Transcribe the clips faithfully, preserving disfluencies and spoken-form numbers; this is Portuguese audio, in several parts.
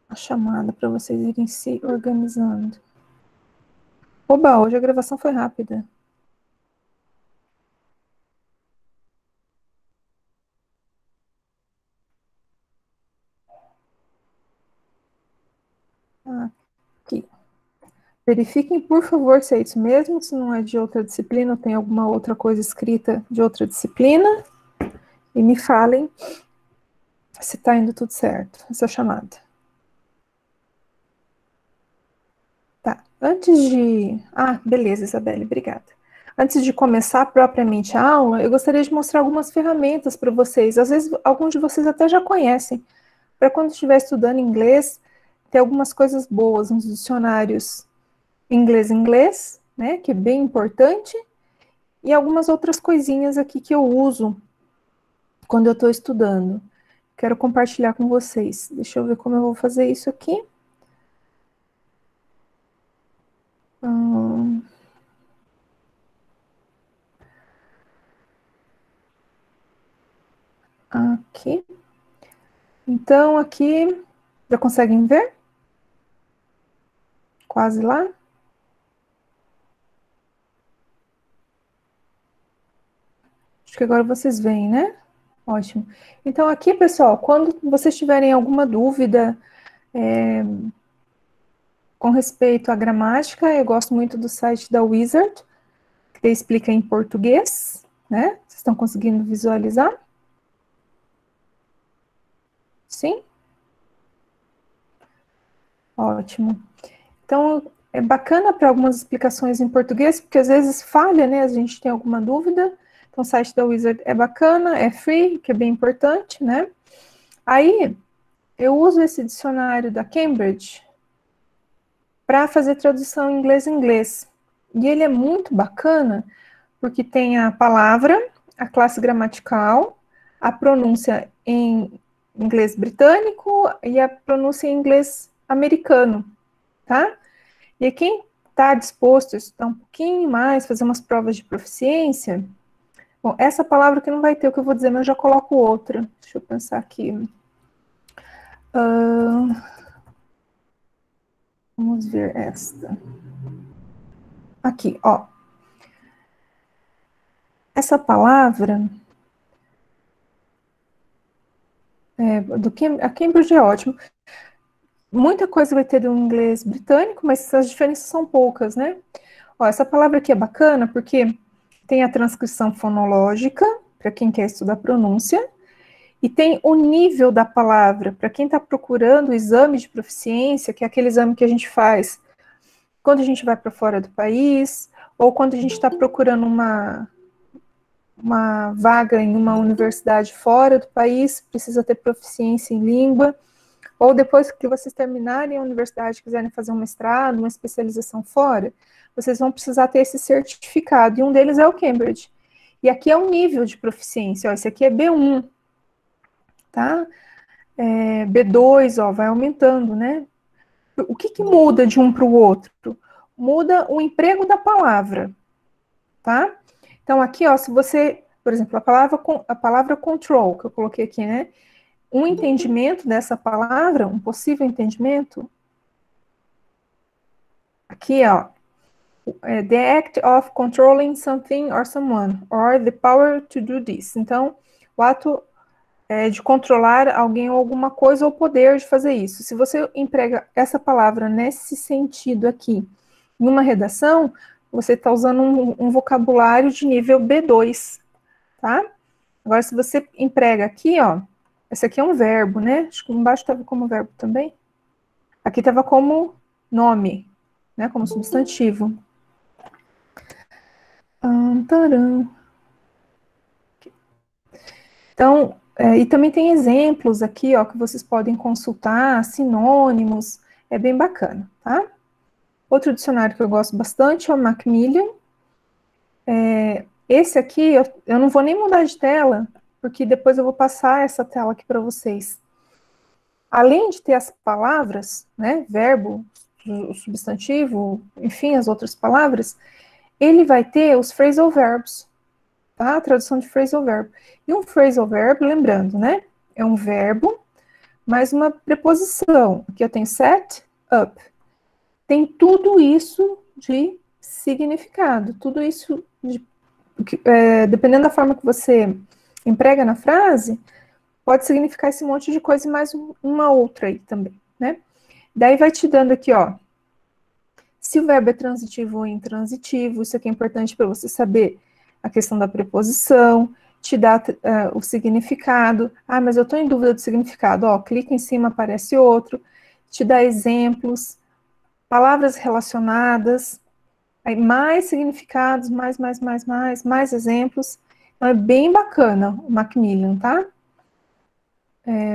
a chamada para vocês irem se organizando. Oba, hoje a gravação foi rápida. Aqui. Verifiquem, por favor, se é isso mesmo, se não é de outra disciplina ou tem alguma outra coisa escrita de outra disciplina. E me falem se está indo tudo certo, essa chamada. Tá, antes de... Ah, beleza, Isabelle, obrigada. Antes de começar propriamente a aula, eu gostaria de mostrar algumas ferramentas para vocês. Às vezes, alguns de vocês até já conhecem. Para quando estiver estudando inglês, ter algumas coisas boas nos dicionários inglês-inglês, né, que é bem importante, e algumas outras coisinhas aqui que eu uso quando eu estou estudando. Quero compartilhar com vocês. Deixa eu ver como eu vou fazer isso aqui. Hum... Aqui. Então, aqui, já conseguem ver? Quase lá. Acho que agora vocês veem, né? Ótimo. Então, aqui, pessoal, quando vocês tiverem alguma dúvida é, com respeito à gramática, eu gosto muito do site da Wizard, que explica em português, né? Vocês estão conseguindo visualizar? Sim? Ótimo. Então, é bacana para algumas explicações em português, porque às vezes falha, né? A gente tem alguma dúvida. Então, o site da Wizard é bacana, é free, que é bem importante, né? Aí, eu uso esse dicionário da Cambridge para fazer tradução inglês-inglês. E ele é muito bacana, porque tem a palavra, a classe gramatical, a pronúncia em inglês britânico e a pronúncia em inglês americano, tá? E quem está disposto a estudar um pouquinho mais, fazer umas provas de proficiência, bom, essa palavra que não vai ter o que eu vou dizer, mas eu já coloco outra. Deixa eu pensar aqui. Uh, vamos ver esta. Aqui, ó. Essa palavra é, do a Cambridge é ótimo. Muita coisa vai ter do inglês britânico, mas as diferenças são poucas, né? Ó, essa palavra aqui é bacana porque tem a transcrição fonológica, para quem quer estudar pronúncia, e tem o nível da palavra, para quem está procurando o exame de proficiência, que é aquele exame que a gente faz quando a gente vai para fora do país, ou quando a gente está procurando uma, uma vaga em uma universidade fora do país, precisa ter proficiência em língua, ou depois que vocês terminarem a universidade, quiserem fazer um mestrado, uma especialização fora, vocês vão precisar ter esse certificado, e um deles é o Cambridge. E aqui é o nível de proficiência, ó, esse aqui é B um, tá? É, B dois, ó, vai aumentando, né? O que que muda de um para o outro? Muda o emprego da palavra, tá? Então, aqui, ó, se você, por exemplo, a palavra, a palavra control, que eu coloquei aqui, né? Um entendimento dessa palavra, um possível entendimento, aqui, ó, é the act of controlling something or someone, or the power to do this. Então, o ato é, de controlar alguém ou alguma coisa, ou o poder de fazer isso. Se você emprega essa palavra nesse sentido aqui, em uma redação, você está usando um, um vocabulário de nível B dois, tá? Agora, se você emprega aqui, ó, esse aqui é um verbo, né? Acho que embaixo estava como verbo também. Aqui estava como nome, né? Como substantivo. Ah, taram. Então, é, e também tem exemplos aqui, ó, que vocês podem consultar, sinônimos, é bem bacana, tá? Outro dicionário que eu gosto bastante é o Macmillan. É, esse aqui, eu, eu não vou nem mudar de tela, porque depois eu vou passar essa tela aqui para vocês. Além de ter as palavras, né, verbo, o substantivo, enfim, as outras palavras, ele vai ter os phrasal verbs, tá? A tradução de phrasal verb. E um phrasal verb, lembrando, né, é um verbo mais uma preposição. Aqui eu tenho set up. Tem tudo isso de significado, tudo isso, de, é, dependendo da forma que você emprega na frase, pode significar esse monte de coisa e mais uma outra aí também, né? Daí vai te dando aqui, ó, se o verbo é transitivo ou intransitivo, isso aqui é importante para você saber a questão da preposição, te dá uh, o significado. Ah, mas eu estou em dúvida do significado. Ó, clica em cima, aparece outro. Te dá exemplos, palavras relacionadas, aí mais significados, mais, mais, mais, mais, mais exemplos. Então, é bem bacana o Macmillan, tá? É...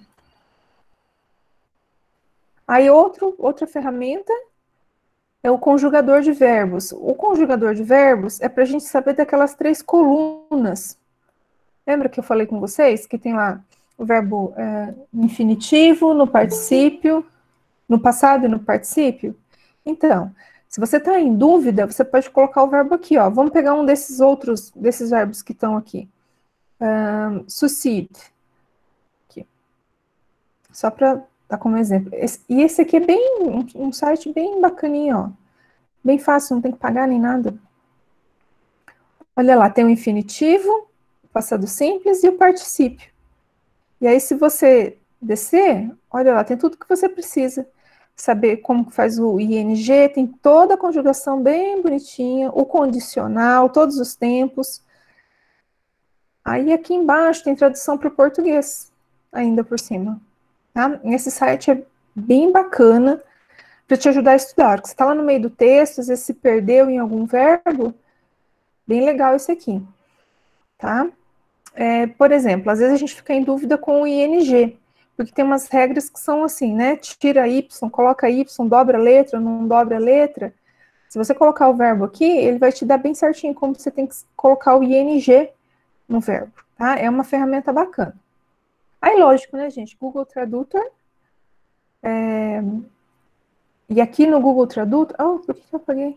Aí, outro, outra ferramenta é o conjugador de verbos. O conjugador de verbos é para a gente saber daquelas três colunas. Lembra que eu falei com vocês que tem lá o verbo é, infinitivo, no particípio, no passado e no particípio? Então, se você está em dúvida, você pode colocar o verbo aqui, ó. Vamos pegar um desses outros, desses verbos que estão aqui. Um, succeed. Aqui. Só para dar como exemplo. Esse, e esse aqui é bem, um, um site bem bacaninho, ó. Bem fácil, não tem que pagar nem nada. Olha lá, tem o infinitivo, o passado simples e o particípio. E aí, se você descer, olha lá, tem tudo que você precisa. Saber como faz o ing, tem toda a conjugação bem bonitinha, o condicional, todos os tempos. Aí, aqui embaixo, tem tradução para o português, ainda por cima. Tá? Esse site é bem bacana para te ajudar a estudar. Porque você está lá no meio do texto, às vezes se perdeu em algum verbo, bem legal esse aqui, tá? É, por exemplo, às vezes a gente fica em dúvida com o ing, porque tem umas regras que são assim, né? Tira y, coloca y, dobra a letra, não dobra a letra. Se você colocar o verbo aqui, ele vai te dar bem certinho como você tem que colocar o ing no verbo, tá? É uma ferramenta bacana. Aí, lógico, né, gente? Google Tradutor. É... E aqui no Google Tradutor... Oh, por que eu apaguei?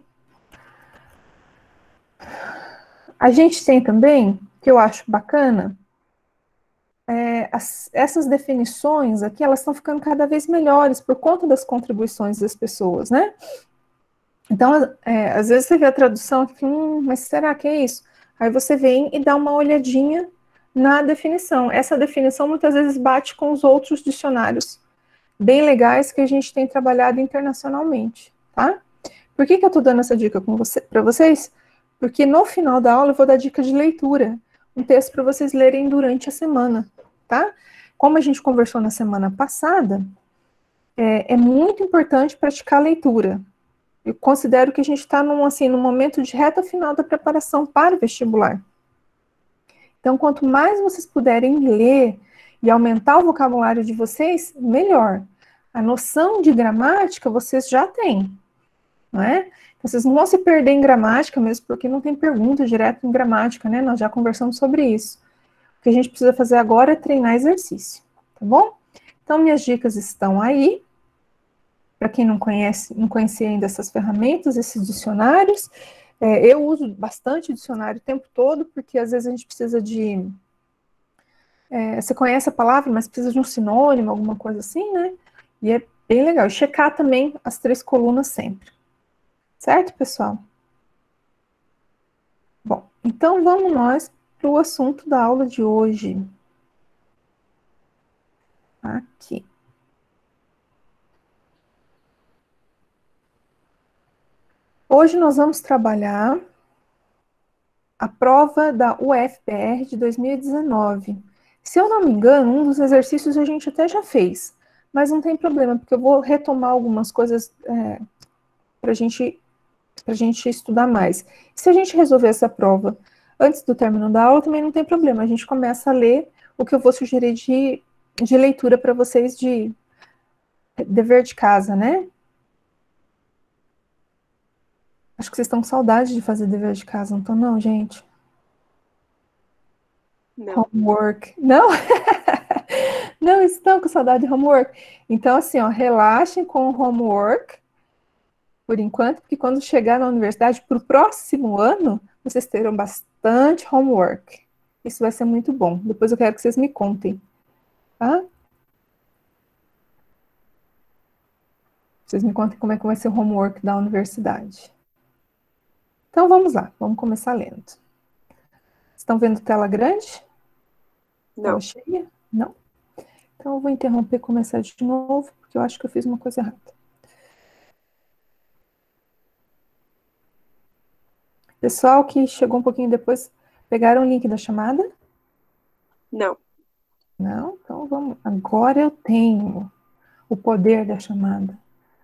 A gente tem também, que eu acho bacana, é, as, essas definições aqui, elas estão ficando cada vez melhores por conta das contribuições das pessoas, né? Então, é, às vezes você vê a tradução aqui, hum, mas será que é isso? Aí você vem e dá uma olhadinha na definição. Essa definição muitas vezes bate com os outros dicionários bem legais que a gente tem trabalhado internacionalmente, tá? Por que que eu tô dando essa dica com você, para vocês? Porque no final da aula eu vou dar dica de leitura, um texto para vocês lerem durante a semana, tá? Como a gente conversou na semana passada, é, é muito importante praticar a leitura. Eu considero que a gente está num, assim, num momento de reta final da preparação para o vestibular. Então, quanto mais vocês puderem ler e aumentar o vocabulário de vocês, melhor. A noção de gramática vocês já têm, não é? Então, vocês não vão se perder em gramática mesmo, porque não tem pergunta direto em gramática, né? Nós já conversamos sobre isso. O que a gente precisa fazer agora é treinar exercício, tá bom? Então, minhas dicas estão aí. Para quem não conhece, não conhecia ainda essas ferramentas, esses dicionários, é, eu uso bastante dicionário o tempo todo, porque às vezes a gente precisa de... É, você conhece a palavra, mas precisa de um sinônimo, alguma coisa assim, né? E é bem legal. E checar também as três colunas sempre. Certo, pessoal? Bom, então vamos nós para o assunto da aula de hoje. Aqui. Hoje nós vamos trabalhar a prova da U F P R de dois mil e dezenove. Se eu não me engano, um dos exercícios a gente até já fez, mas não tem problema, porque eu vou retomar algumas coisas é, para gente, a gente estudar mais. Se a gente resolver essa prova antes do término da aula, também não tem problema, a gente começa a ler o que eu vou sugerir de, de leitura para vocês de dever de casa, né? Acho que vocês estão com saudade de fazer dever de casa, não estão não, gente? Não. Homework. Não? Não estão com saudade de homework. Então, assim, ó, relaxem com o homework, por enquanto, porque quando chegar na universidade, para o próximo ano, vocês terão bastante homework. Isso vai ser muito bom. Depois eu quero que vocês me contem, tá? Vocês me contem como é que vai ser o homework da universidade. Então, vamos lá. Vamos começar lendo. Estão vendo tela grande? Não. Tela cheia? Não? Então, eu vou interromper e começar de novo, porque eu acho que eu fiz uma coisa errada. Pessoal que chegou um pouquinho depois, pegaram o link da chamada? Não. Não? Então, vamos. Agora eu tenho o poder da chamada.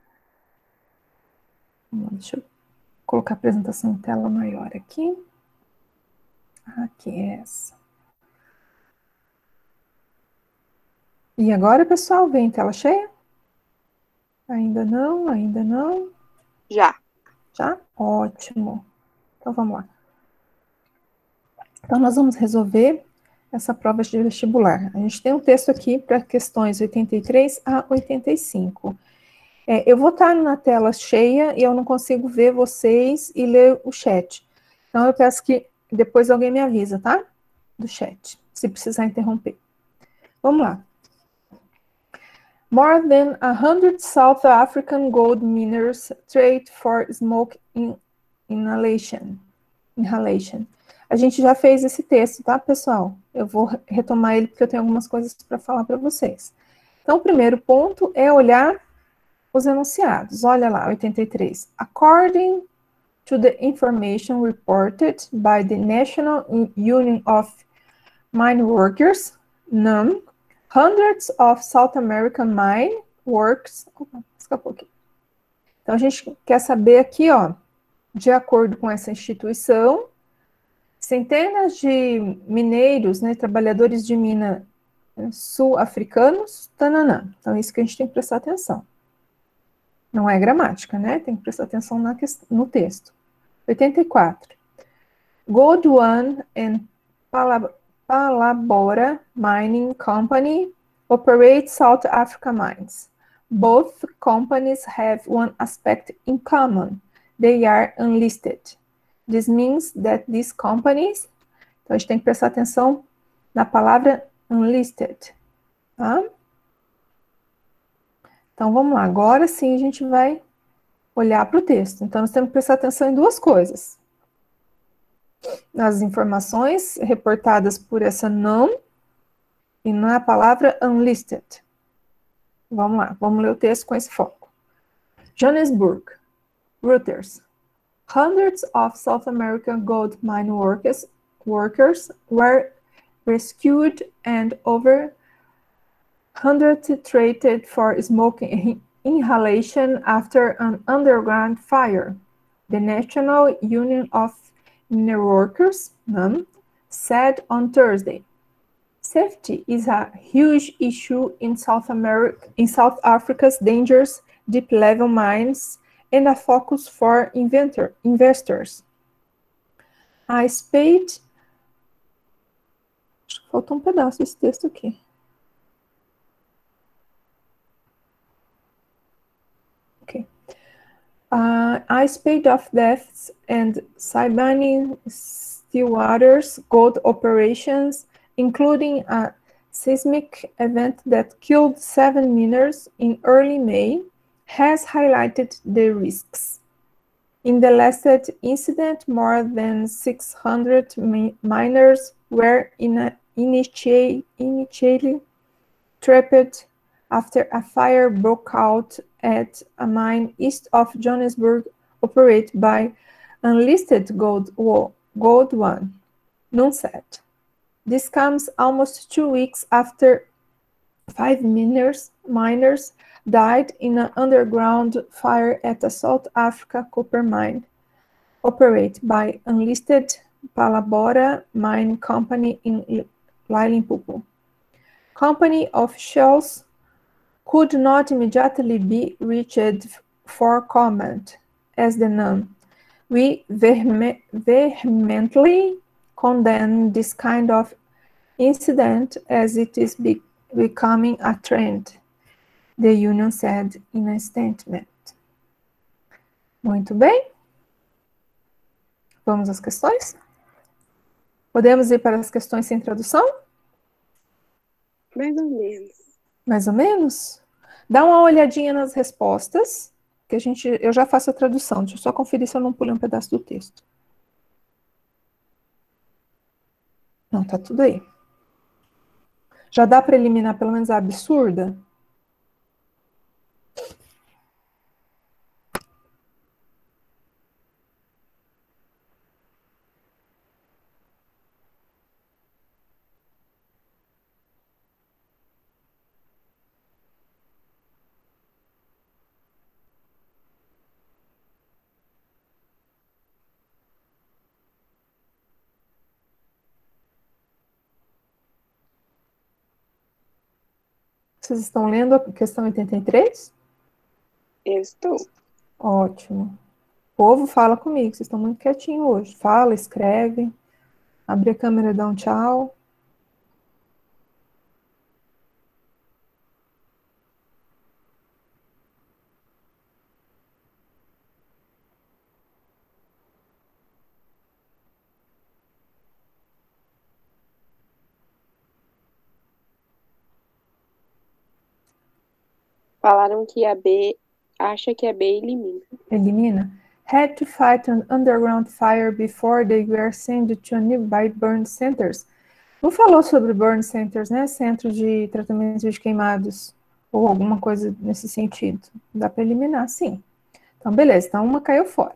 Deixa eu colocar a apresentação em tela maior aqui. Aqui é essa. E agora, pessoal, vem tela cheia? Ainda não, ainda não. Já. Já? Ótimo. Então, vamos lá. Então, nós vamos resolver essa prova de vestibular. A gente tem um texto aqui para questões oitenta e três a oitenta e cinco. É, eu vou estar na tela cheia e eu não consigo ver vocês e ler o chat. Então, eu peço que depois alguém me avisa, tá? Do chat, se precisar interromper. Vamos lá. More than a hundred South African gold miners trade for smoke in inhalation. Inhalation. A gente já fez esse texto, tá, pessoal? Eu vou retomar ele porque eu tenho algumas coisas para falar para vocês. Então, o primeiro ponto é olhar os enunciados. Olha lá, oitenta e três. According to the information reported by the National Union of Mine Workers, N U M, hundreds of South American mine works... Opa, escapou aqui. Então, a gente quer saber aqui, ó, de acordo com essa instituição, centenas de mineiros, né, trabalhadores de mina sul-africanos, tananã. Então, isso que a gente tem que prestar atenção. Não é gramática, né? Tem que prestar atenção na, no texto. oitenta e quatro. Goldone and Palabora Mining Company operate South Africa mines. Both companies have one aspect in common. They are unlisted. This means that these companies... Então, a gente tem que prestar atenção na palavra unlisted. Tá? Então, vamos lá. Agora sim a gente vai olhar para o texto. Então, nós temos que prestar atenção em duas coisas. Nas informações reportadas por essa N U M e na palavra unlisted. Vamos lá. Vamos ler o texto com esse foco. Johannesburg, Reuters. Hundreds of South American gold mine workers, workers were rescued and over one hundred traded for smoke inhalation after an underground fire. The National Union of Mine Workers, N U M, said on Thursday. Safety is a huge issue in South America, in South Africa's dangerous deep-level mines and a focus for inventor, investors. A Spade... Acho que faltou um pedaço desse texto aqui. Okay. Uh, a spate of deaths and Sibanye-Stillwater's gold operations, including a seismic event that killed seven miners in early May, has highlighted the risks. In the last incident, more than six hundred mi miners were in a initially, initially trapped after a fire broke out at a mine east of Johannesburg operated by unlisted Gold, Gold One, N U M said. This comes almost two weeks after five miners, miners died in an underground fire at a South Africa copper mine operated by unlisted Palabora Mine Company in Limpopo. Company officials could not immediately be reached for comment, as the N U M. We vehemently condemn this kind of incident as it is be becoming a trend, the union said in a statement. Muito bem. Vamos às questões? Podemos ir para as questões sem tradução? Mais ou menos. Mais ou menos? Dá uma olhadinha nas respostas que a gente, eu já faço a tradução. Deixa eu só conferir se eu não pulei um pedaço do texto. Não, tá tudo aí. Já dá para eliminar pelo menos a absurda? Vocês estão lendo a questão oitenta e três? Eu estou. Ótimo. O povo fala comigo, vocês estão muito quietinhos hoje. Fala, escreve, abre a câmera e dá um tchau. Falaram que a B acha que a B elimina. Elimina. Had to fight an underground fire before they were sent to nearby burn centers. Não falou sobre burn centers, né? Centro de tratamento de queimados, ou alguma coisa nesse sentido. Dá para eliminar, sim. Então, beleza. Então, uma caiu fora.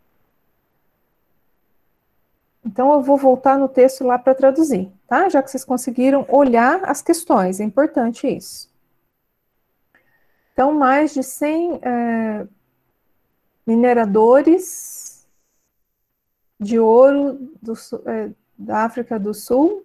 Então, eu vou voltar no texto lá para traduzir, tá? Já que vocês conseguiram olhar as questões, é importante isso. Então, mais de cem é, mineradores de ouro do, é, da África do Sul.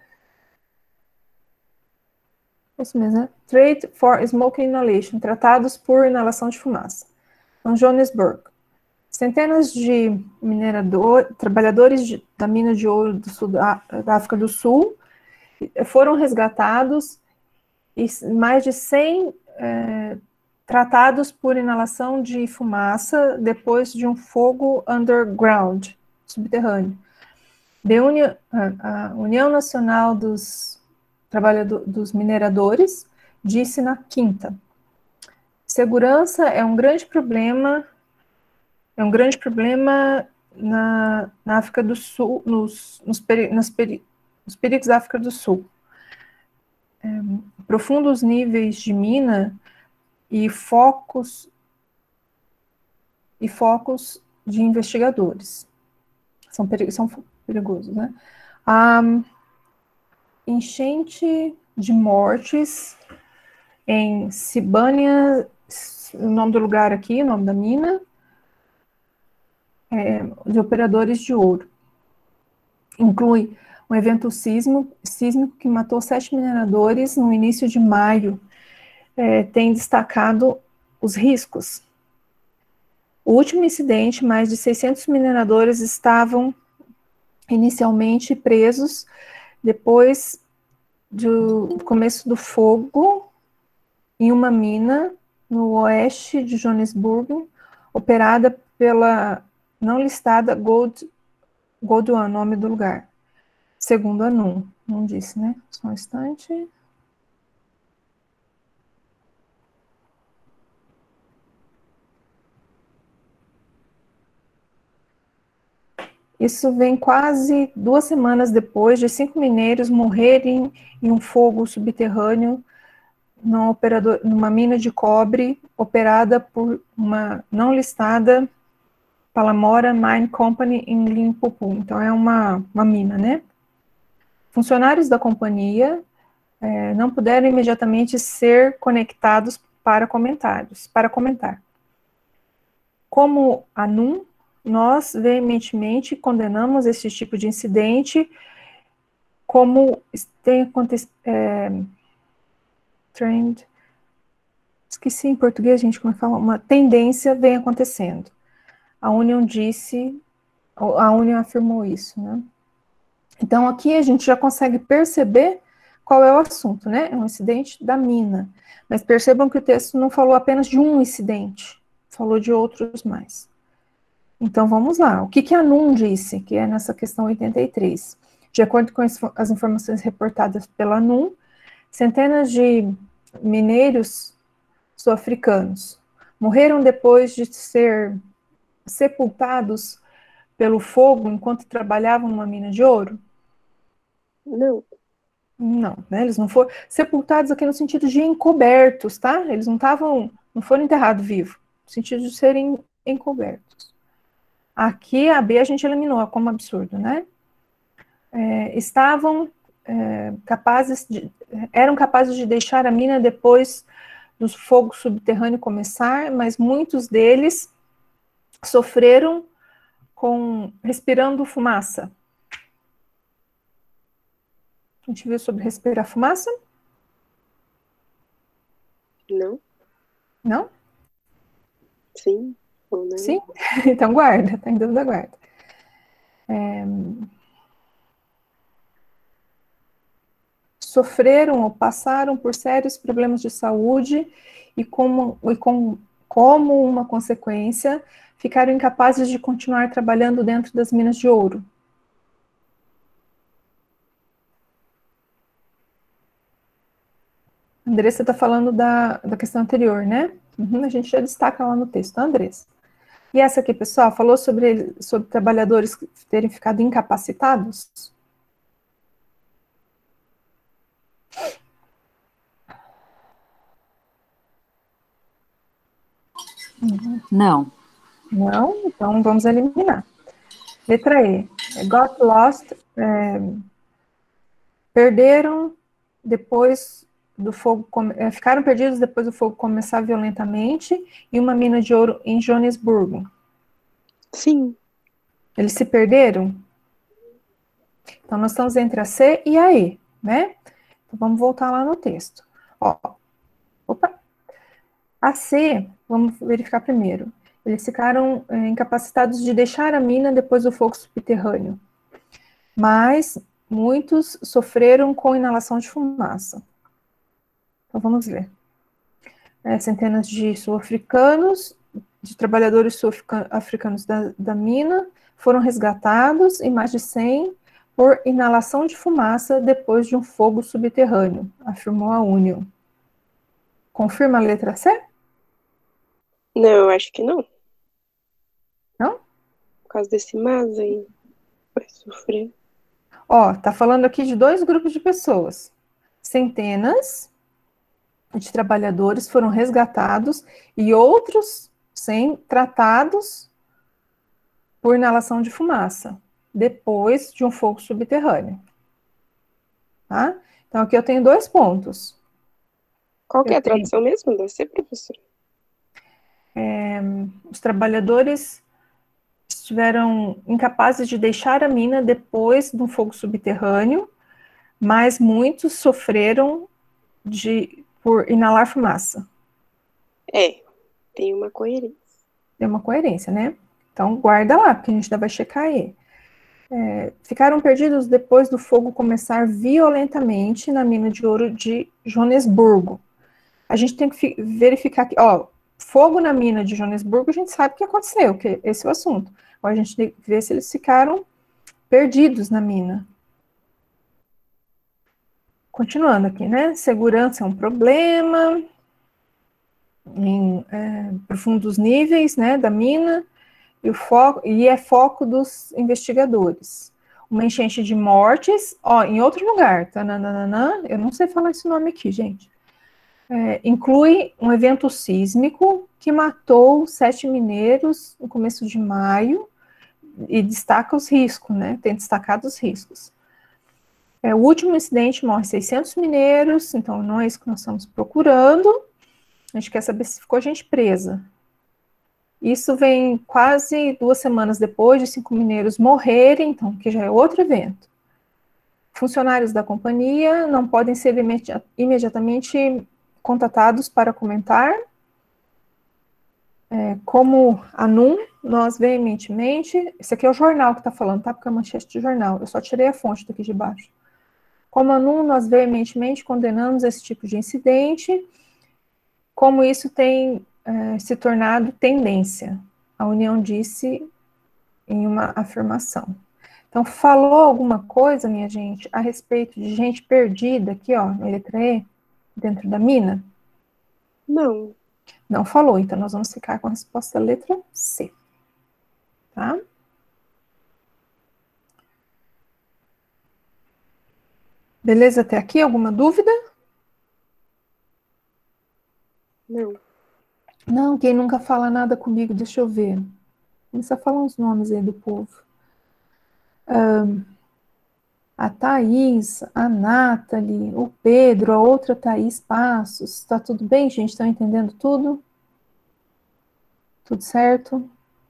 Isso mesmo, né? Trade for Smoke Inhalation, tratados por inalação de fumaça. Em Johannesburg. Centenas de mineradores, trabalhadores de, da mina de ouro do sul, da, da África do Sul foram resgatados e mais de cem é, tratados por inalação de fumaça depois de um fogo underground, subterrâneo. União, a União Nacional dos, Trabalhador, dos Mineradores disse na quinta: segurança é um grande problema, é um grande problema na, na África do Sul, nos, nos, peri, nos, peri, nos perigos da África do Sul. É, profundos níveis de mina e focos e focos de investigadores. São, perig são perigosos, né? A enchente de mortes em Sibânia, o nome do lugar aqui, o nome da mina, é, de operadores de ouro. Inclui um evento sísmico, sísmico que matou sete mineradores no início de maio. É, tem destacado os riscos. O último incidente, mais de seiscentos mineradores estavam inicialmente presos depois do começo do fogo em uma mina no oeste de Joanesburgo, operada pela não listada Gold, Goldwan, nome do lugar, segundo a NUM. Não disse, né? Só um instante. Isso vem quase duas semanas depois de cinco mineiros morrerem em um fogo subterrâneo num operador, numa mina de cobre operada por uma não listada Palamora Mine Company em Limpopo. Então, é uma, uma mina, né? Funcionários da companhia é, não puderam imediatamente ser conectados para comentários, para comentar. Como a NUM, nós veementemente condenamos esse tipo de incidente, como tem acontecido, é, trend, esqueci em português, gente, como é que fala, uma tendência vem acontecendo. A União disse, a União afirmou isso, né? Então, aqui a gente já consegue perceber qual é o assunto, né? É um incidente da mina. Mas percebam que o texto não falou apenas de um incidente, falou de outros mais. Então, vamos lá. O que, que a NUM disse, que é nessa questão oitenta e três? De acordo com as informações reportadas pela NUM, centenas de mineiros sul-africanos morreram depois de ser sepultados pelo fogo enquanto trabalhavam numa mina de ouro? Não. Não, né? Eles não foram sepultados aqui no sentido de encobertos, tá? Eles não estavam, não foram enterrados vivos, no sentido de serem encobertos. Aqui a B a gente eliminou como absurdo, né? É, estavam é, capazes de, eram capazes de deixar a mina depois do fogo subterrâneo começar, mas muitos deles sofreram com respirando fumaça. A gente viu sobre respirar fumaça? Não? Não? Sim ou não? Sim? Então guarda, tá em dúvida, guarda. É... Sofreram ou passaram por sérios problemas de saúde e como, e com, como uma consequência, ficaram incapazes de continuar trabalhando dentro das minas de ouro. Andressa está falando da, da questão anterior, né? Uhum, a gente já destaca lá no texto, Andressa. E essa aqui, pessoal, falou sobre, sobre trabalhadores terem ficado incapacitados? Não. Não? Então vamos eliminar. Letra E. Got lost. É, perderam depois do fogo. É, ficaram perdidos depois do fogo começar violentamente em uma mina de ouro em Joanesburgo. Sim. Eles se perderam? Então nós estamos entre a C e a E, né? Então vamos voltar lá no texto. Ó, opa. A C, vamos verificar primeiro. Eles ficaram é, incapacitados de deixar a mina depois do fogo subterrâneo. Mas muitos sofreram com inalação de fumaça. Então vamos ver. É, centenas de sul-africanos, de trabalhadores sul-africanos da, da mina, foram resgatados e mais de cem por inalação de fumaça depois de um fogo subterrâneo, afirmou a Union. Confirma a letra C? Não, eu acho que não. Não? Por causa desse mas aí. Vai sofrer. Ó, tá falando aqui de dois grupos de pessoas. Centenas de trabalhadores foram resgatados e outros cem tratados por inalação de fumaça, depois de um fogo subterrâneo. Tá? Então, aqui eu tenho dois pontos. Qual que é Eu a tenho, tradução mesmo da C, professora? é, os trabalhadores estiveram incapazes de deixar a mina depois de um fogo subterrâneo, mas muitos sofreram de, por inalar fumaça. É, tem uma coerência. Tem uma coerência, né? Então, guarda lá, porque a gente ainda vai checar aí. É, ficaram perdidos depois do fogo começar violentamente na mina de ouro de Joanesburgo. A gente tem que verificar aqui, ó, fogo na mina de Joanesburgo, a gente sabe o que aconteceu, que esse é o assunto. Agora a gente tem que ver se eles ficaram perdidos na mina. Continuando aqui, né? Segurança é um problema em é, profundos níveis, né, da mina. E, o foco, e é foco dos investigadores. Uma enchente de mortes, ó, em outro lugar, tananana, eu não sei falar esse nome aqui, gente. É, inclui um evento sísmico que matou sete mineiros no começo de maio e destaca os riscos, né? Tem destacado os riscos. É, o último incidente morre seiscentos mineiros, então não é isso que nós estamos procurando. A gente quer saber se ficou gente presa. Isso vem quase duas semanas depois de cinco mineiros morrerem, então, que já é outro evento. Funcionários da companhia não podem ser imedi- imediatamente contatados para comentar. É, como a NUM, nós veementemente... Esse aqui é o jornal que está falando, tá? Porque é a manchete de jornal. Eu só tirei a fonte daqui de baixo. Como a NUM, nós veementemente condenamos esse tipo de incidente, como isso tem é, se tornado tendência. A União disse em uma afirmação. Então, falou alguma coisa, minha gente, a respeito de gente perdida aqui, ó, na letra E, dentro da mina? Não. Não falou, então nós vamos ficar com a resposta letra C. Tá? Beleza até aqui? Alguma dúvida? Não. Não, quem nunca fala nada comigo, deixa eu ver. Começa a falar uns nomes aí do povo. Um, a Thaís, a Nathalie, o Pedro, a outra Thaís Passos. Tá tudo bem, gente? Estão entendendo tudo? Tudo certo?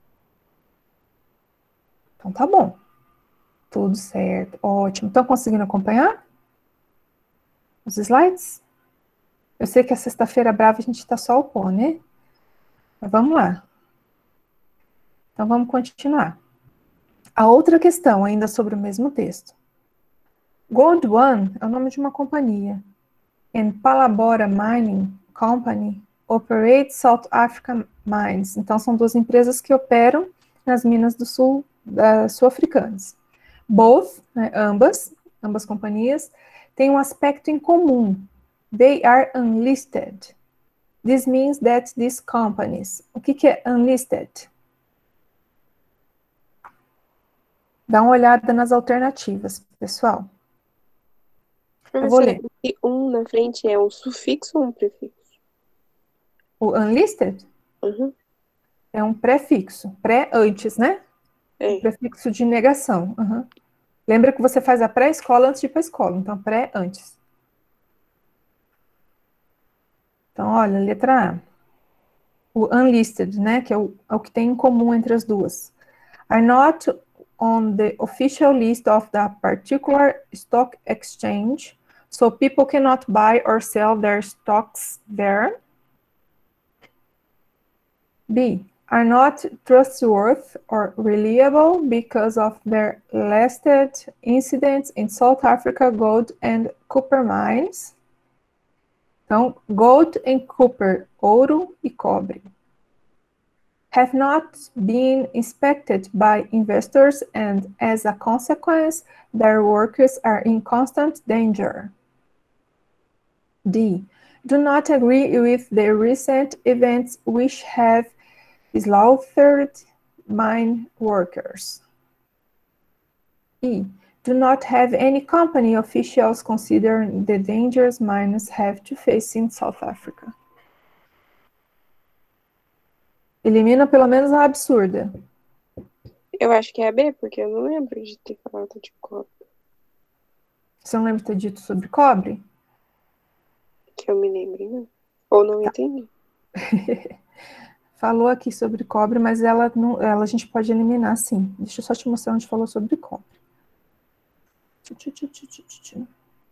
Então tá bom. Tudo certo, ótimo. Estão conseguindo acompanhar os slides? Eu sei que a sexta-feira brava a gente tá só o pó, né? Mas vamos lá. Então vamos continuar. A outra questão, ainda sobre o mesmo texto. Gondwan é o nome de uma companhia. And Palabora Mining Company operates South African mines. Então, são duas empresas que operam nas minas do sul uh, sul-africanas. Both, né, ambas, ambas companhias, têm um aspecto em comum. They are unlisted. This means that these companies... O que, que é unlisted? Dá uma olhada nas alternativas, pessoal. Eu vou ler. Que um na frente é um sufixo ou um prefixo? O unlisted Uhum. é um prefixo. Pré antes, né? É. O prefixo de negação. Uhum. Lembra que você faz a pré-escola antes de ir para a escola. Então, pré antes. Então, olha, letra A. O unlisted, né? Que é o, é o que tem em comum entre as duas. Are not on the official list of the particular stock exchange, so people cannot buy or sell their stocks there. B. Are not trustworthy or reliable because of their lasted incidents in South Africa gold and copper mines. Então, gold and copper, ouro e cobre. Have not been inspected by investors and, as a consequence, their workers are in constant danger. D. Do not agree with the recent events which have slaughtered mine workers. E. Do not have any company officials considering the dangers miners have to face in South Africa. Elimina pelo menos a absurda. Eu acho que é a B, porque eu não lembro de ter falado de cobre. Você não lembra de ter dito sobre cobre? Que eu me lembre, não. Ou não entendi. Falou aqui sobre cobre, mas ela, não, ela a gente pode eliminar, sim. Deixa eu só te mostrar onde falou sobre cobre. Tchu, tchu, tchu, tchu, tchu, tchu.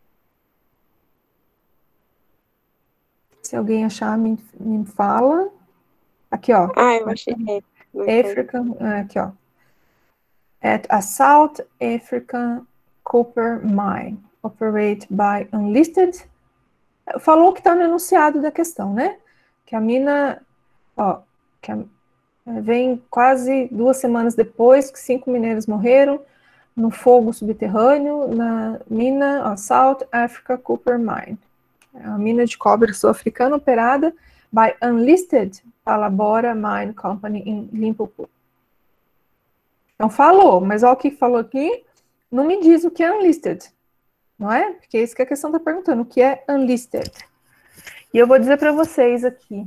Se alguém achar, me, me fala. Aqui, ó. Ah, eu achei. É, African, aqui, ó. At a South African copper mine, operate by unlisted. Falou que está no enunciado da questão, né? Que a mina, ó, que a, vem quase duas semanas depois que cinco mineiros morreram no fogo subterrâneo na mina, ó, South Africa Copper Mine. É uma mina de cobre sul-africana operada by unlisted Palabora Mine Company em Limpopo. Então falou, mas olha o que falou aqui, não me diz o que é unlisted, não é? Porque é isso que a questão está perguntando, o que é unlisted. E eu vou dizer para vocês aqui,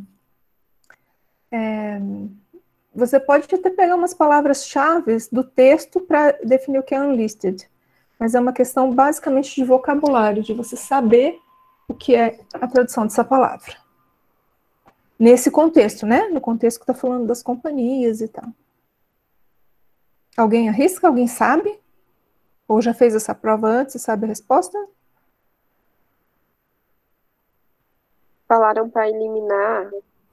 é, você pode até pegar umas palavras-chave do texto para definir o que é unlisted, mas é uma questão basicamente de vocabulário, de você saber o que é a tradução dessa palavra. Nesse contexto, né? No contexto que está falando das companhias e tal. Alguém arrisca? Alguém sabe? Ou já fez essa prova antes e sabe a resposta? Falaram para eliminar.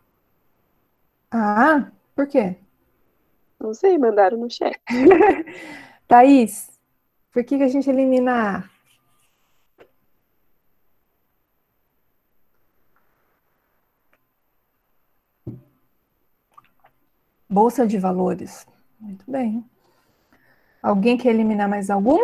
Ah, por quê? Não sei, mandaram no chat. Thaís, por que, que a gente elimina A? Bolsa de valores. Muito bem. Alguém quer eliminar mais alguma?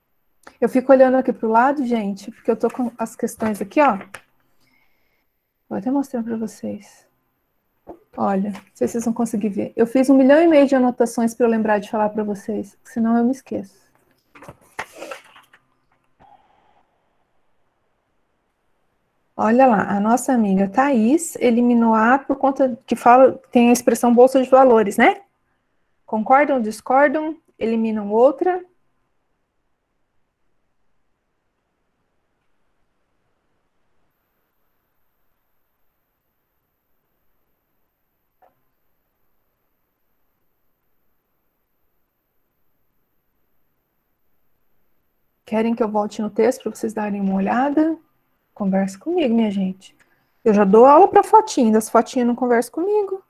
Eu fico olhando aqui para o lado, gente, porque eu tô com as questões aqui, ó. Vou até mostrar para vocês. Olha, não sei se vocês vão conseguir ver. Eu fiz um milhão e meio de anotações para eu lembrar de falar para vocês, senão eu me esqueço. Olha lá, a nossa amiga Thaís eliminou A por conta que fala, tem a expressão bolsa de valores, né? Concordam, discordam, eliminam outra. Querem que eu volte no texto para vocês darem uma olhada? Conversa comigo, minha gente. Eu já dou aula para fotinho, das fotinhas não conversa comigo.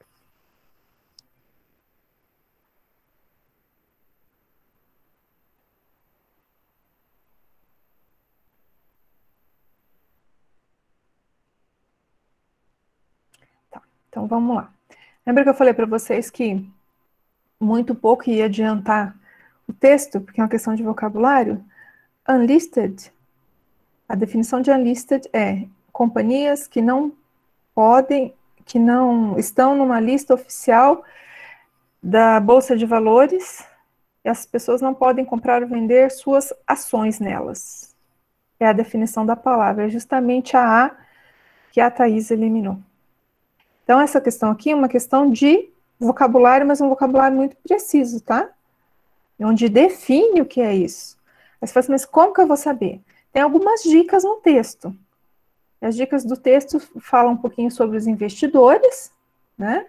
Tá, então vamos lá. Lembra que eu falei para vocês que muito pouco ia adiantar o texto, porque é uma questão de vocabulário? Unlisted, a definição de unlisted é companhias que não podem, que não estão numa lista oficial da Bolsa de Valores, e as pessoas não podem comprar ou vender suas ações nelas. É a definição da palavra, é justamente a A que a Thaís eliminou. Então, essa questão aqui é uma questão de vocabulário, mas um vocabulário muito preciso, tá? Onde define o que é isso. Aí você fala assim, mas como que eu vou saber? Tem algumas dicas no texto. As dicas do texto falam um pouquinho sobre os investidores, né?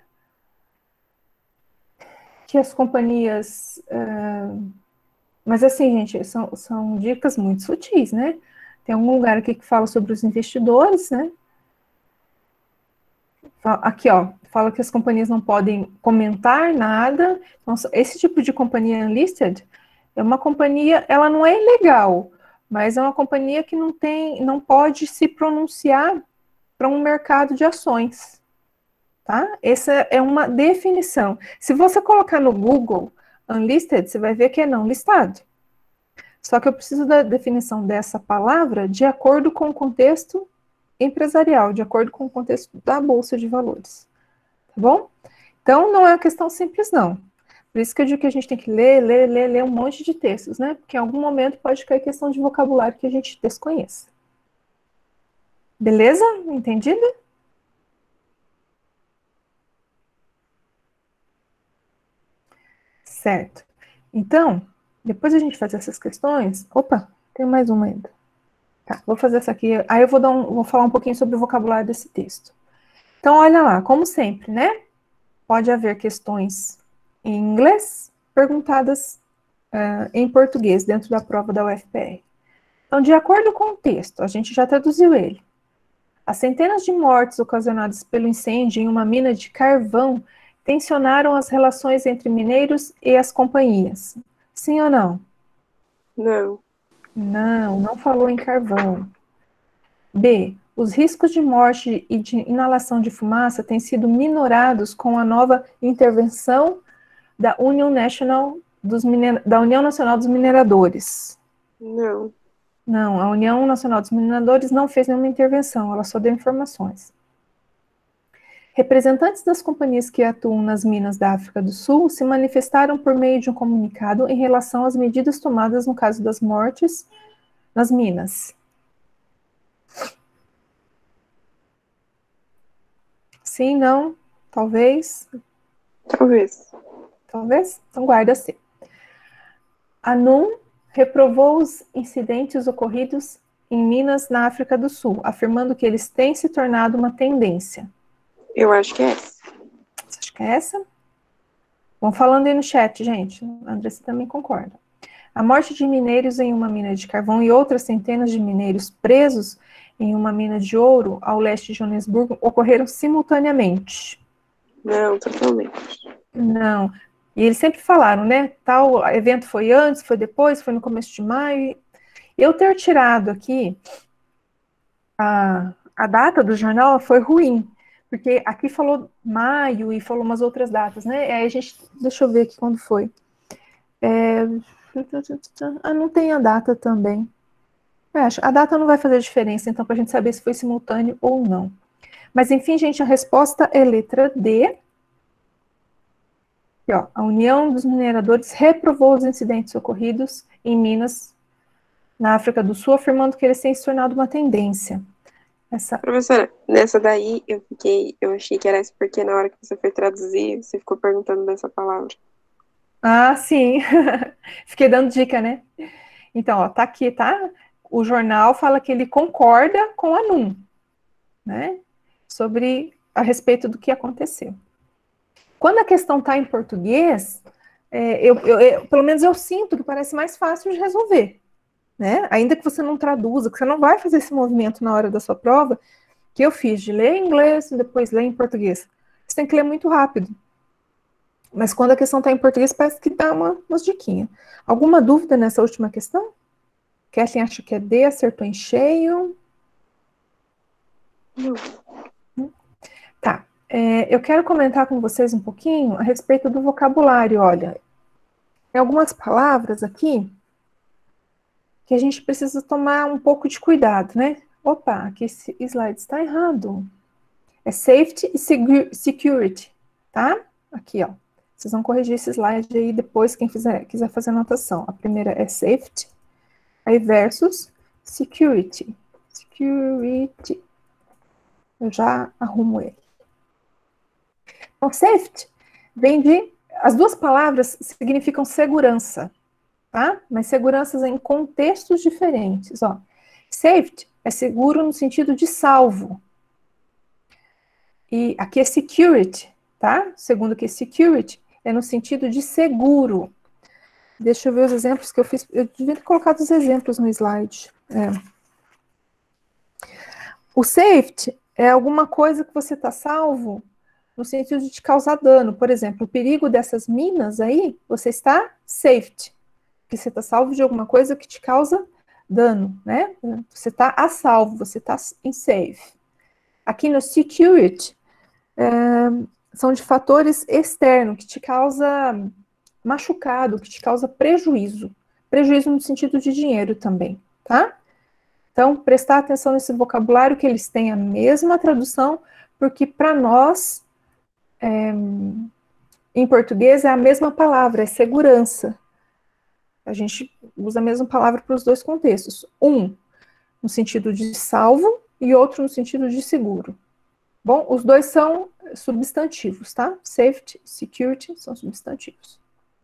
Que as companhias... Uh... Mas assim, gente, são, são dicas muito sutis, né? Tem algum lugar aqui que fala sobre os investidores, né? Aqui, ó, fala que as companhias não podem comentar nada. Então, esse tipo de companhia unlisted é uma companhia, ela não é ilegal, mas é uma companhia que não tem, não pode se pronunciar para um mercado de ações, tá? Essa é uma definição. Se você colocar no Google unlisted, você vai ver que é não listado. Só que eu preciso da definição dessa palavra de acordo com o contexto empresarial, de acordo com o contexto da Bolsa de Valores. Tá bom? Então, não é uma questão simples, não. Por isso que eu digo que a gente tem que ler, ler, ler, ler um monte de textos, né? Porque em algum momento pode cair questão de vocabulário que a gente desconheça. Beleza? Entendido? Certo. Então, depois a gente fazer essas questões... Opa, tem mais uma ainda. Tá, vou fazer essa aqui. Aí eu vou, dar um, vou falar um pouquinho sobre o vocabulário desse texto. Então, olha lá, como sempre, né? Pode haver questões em inglês perguntadas uh, em português dentro da prova da U F P R. Então, de acordo com o texto, a gente já traduziu ele. As centenas de mortes ocasionadas pelo incêndio em uma mina de carvão tensionaram as relações entre mineiros e as companhias. Sim ou não? Não. Não, não falou em carvão. B. Os riscos de morte e de inalação de fumaça têm sido minorados com a nova intervenção da União Nacional dos, Miner... da União Nacional dos Mineradores. Não. Não, a União Nacional dos Mineradores não fez nenhuma intervenção, ela só deu informações. Representantes das companhias que atuam nas minas da África do Sul se manifestaram por meio de um comunicado em relação às medidas tomadas no caso das mortes nas minas. Sim, não, talvez. Talvez. Talvez? Então guarda-se. A N U M reprovou os incidentes ocorridos em minas na África do Sul, afirmando que eles têm se tornado uma tendência. Eu acho que é essa. Você acha que é essa? Vão falando aí no chat, gente. A Andressa também concorda. A morte de mineiros em uma mina de carvão e outras centenas de mineiros presos em uma mina de ouro ao leste de Joanesburgo ocorreram simultaneamente. Não, totalmente. Não. E eles sempre falaram, né? Tal evento foi antes, foi depois, foi no começo de maio. Eu ter tirado aqui a, a data do jornal foi ruim, porque aqui falou maio e falou umas outras datas, né? Aí a gente, deixa eu ver aqui quando foi. É, ah, não tem a data também. É, a data não vai fazer diferença, então, para a gente saber se foi simultâneo ou não. Mas, enfim, gente, a resposta é letra D. Aqui, ó, a União dos Mineradores reprovou os incidentes ocorridos em Minas, na África do Sul, afirmando que eles têm se tornado uma tendência. Essa... Professora, nessa daí eu fiquei, eu achei que era isso porque na hora que você foi traduzir, você ficou perguntando dessa palavra. Ah, sim. Fiquei dando dica, né? Então, ó, tá aqui, tá? O jornal fala que ele concorda com a N U M, né? Sobre, a respeito do que aconteceu. Quando a questão tá em português, é, eu, eu, eu, pelo menos eu sinto que parece mais fácil de resolver, né? Ainda que você não traduza, que você não vai fazer esse movimento na hora da sua prova, que eu fiz de ler em inglês e depois ler em português. Você tem que ler muito rápido. Mas quando a questão está em português, parece que dá uma, umas diquinhas. Alguma dúvida nessa última questão? Kathleen acha que é D, acertou em cheio. Não. Tá. É, eu quero comentar com vocês um pouquinho a respeito do vocabulário. Olha, tem algumas palavras aqui que a gente precisa tomar um pouco de cuidado, né? Opa, aqui esse slide está errado. É safety e security, tá? Aqui, ó. Vocês vão corrigir esse slide aí depois, quem fizer, quiser fazer anotação. A primeira é safety, aí versus security. Security. Eu já arrumo ele. Então, safety vem de... As duas palavras significam segurança, tá? Mas seguranças em contextos diferentes, ó. Safety é seguro no sentido de salvo. E aqui é security, tá? Segundo que security é no sentido de seguro. Deixa eu ver os exemplos que eu fiz. Eu devia ter colocado os exemplos no slide. É. O safety é alguma coisa que você está salvo no sentido de te causar dano. Por exemplo, o perigo dessas minas aí, você está safety. Porque você está salvo de alguma coisa que te causa dano, né? Você está a salvo, você está em safe. Aqui no security, é, são de fatores externos que te causa machucado, que te causa prejuízo. Prejuízo no sentido de dinheiro também, tá? Então, prestar atenção nesse vocabulário, que eles têm a mesma tradução, porque para nós, é, em português, é a mesma palavra, é segurança. A gente usa a mesma palavra para os dois contextos. Um no sentido de salvo e outro no sentido de seguro. Bom, os dois são substantivos, tá? Safety, security são substantivos.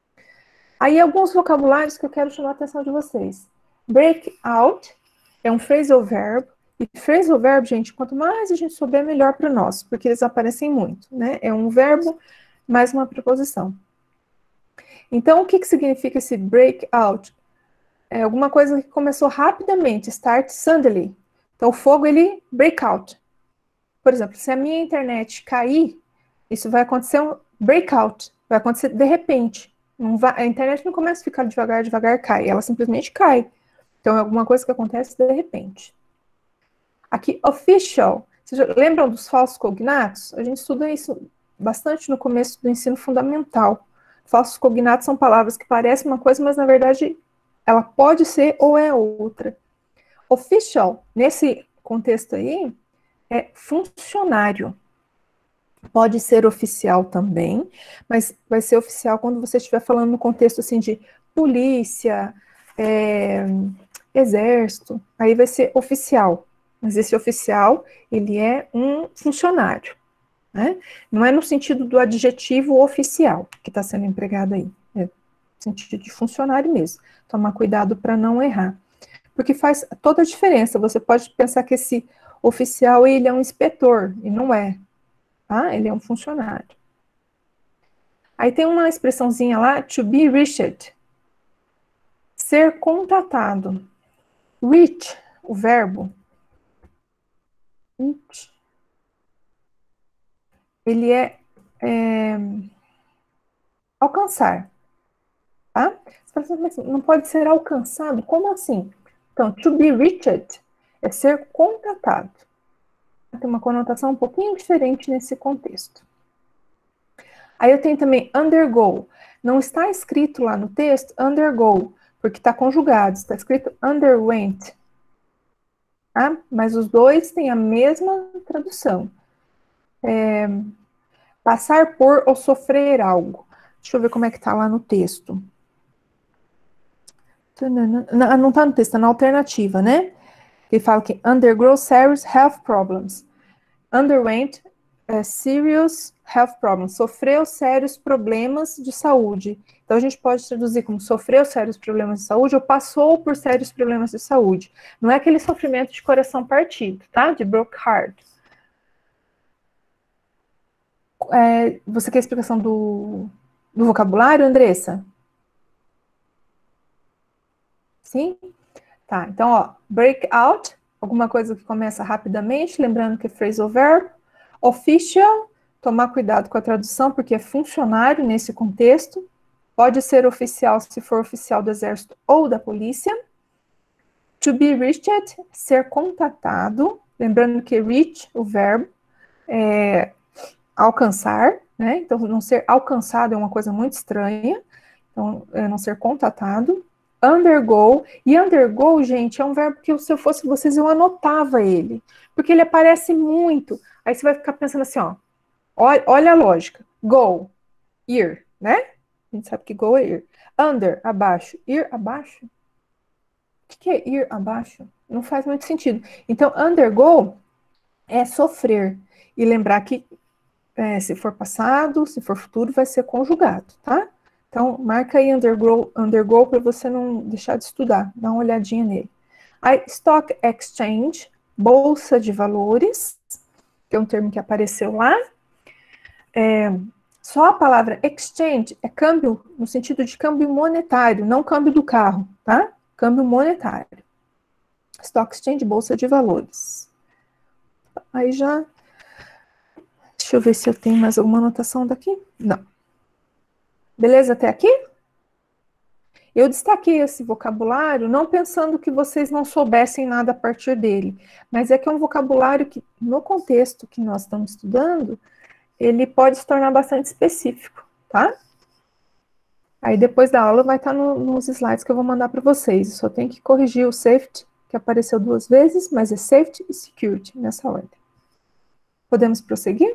Aí, alguns vocabulários que eu quero chamar a atenção de vocês. Break out é um phrasal verb. E phrasal verb, gente, quanto mais a gente souber, melhor para nós, porque eles aparecem muito, né? É um verbo mais uma preposição. Então, o que, que significa esse break out? É alguma coisa que começou rapidamente, start suddenly. Então, o fogo, ele break out. Por exemplo, se a minha internet cair, isso vai acontecer um breakout, vai acontecer de repente. Não vai, a internet não começa a ficar devagar, devagar, cai, ela simplesmente cai. Então, é alguma coisa que acontece de repente. Aqui, official. Vocês lembram dos falsos cognatos? A gente estuda isso bastante no começo do ensino fundamental. Falsos cognatos são palavras que parecem uma coisa, mas na verdade ela pode ser ou é outra. Official, nesse contexto aí, é funcionário. Pode ser oficial também, mas vai ser oficial quando você estiver falando no contexto assim de polícia, é, exército, aí vai ser oficial. Mas esse oficial, ele é um funcionário, né? Não é no sentido do adjetivo oficial que está sendo empregado aí, é no sentido de funcionário mesmo. Tomar cuidado para não errar, porque faz toda a diferença. Você pode pensar que esse oficial, ele é um inspetor, e não é, tá? Ele é um funcionário. Aí tem uma expressãozinha lá, to be reached, ser contatado. Reach, o verbo, reach, ele é, é alcançar, tá? Não pode ser alcançado, como assim? Então, to be reached é ser contatado. Tem uma conotação um pouquinho diferente nesse contexto. Aí eu tenho também undergo. Não está escrito lá no texto undergo, porque está conjugado, está escrito underwent. tá? Mas os dois têm a mesma tradução. É, passar por ou sofrer algo. Deixa eu ver como é que tá lá no texto. Não, não tá no texto, tá na alternativa, né? Ele fala que undergo serious health problems. Underwent uh, serious health problems. Sofreu sérios problemas de saúde. Então, a gente pode traduzir como sofreu sérios problemas de saúde ou passou por sérios problemas de saúde. Não é aquele sofrimento de coração partido, tá? De broke heart. É, você quer a explicação do, do vocabulário, Andressa? Sim? Tá, então, ó, break out, alguma coisa que começa rapidamente, lembrando que é phrasal verb. Official, tomar cuidado com a tradução, porque é funcionário nesse contexto. Pode ser oficial se for oficial do exército ou da polícia. To be reached, ser contatado. Lembrando que reach, o verbo, é alcançar, né? Então, não ser alcançado é uma coisa muito estranha. Então, é não ser contatado. Undergo, e undergo, gente, é um verbo que se eu fosse vocês, eu anotava ele, porque ele aparece muito. Aí você vai ficar pensando assim, ó, olha, olha a lógica. Go, ir, né? A gente sabe que go é ir. Under, abaixo. Ir, abaixo? O que é ir abaixo? Não faz muito sentido. Então, undergo é sofrer. E lembrar que é, se for passado, se for futuro, vai ser conjugado, tá? Então, marca aí undergo, undergo para você não deixar de estudar. Dá uma olhadinha nele. Aí, stock exchange, bolsa de valores, que é um termo que apareceu lá. É, só a palavra exchange é câmbio no sentido de câmbio monetário, não câmbio do carro, tá? Câmbio monetário. Stock exchange, bolsa de valores. Aí já... Deixa eu ver se eu tenho mais alguma anotação daqui. Não. Beleza até aqui? Eu destaquei esse vocabulário não pensando que vocês não soubessem nada a partir dele, mas é que é um vocabulário que, no contexto que nós estamos estudando, ele pode se tornar bastante específico, tá? Aí depois da aula vai estar no, nos slides que eu vou mandar para vocês. Eu só tenho que corrigir o safety, que apareceu duas vezes, mas é safety e security nessa ordem. Podemos prosseguir?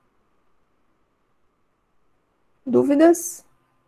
Dúvidas?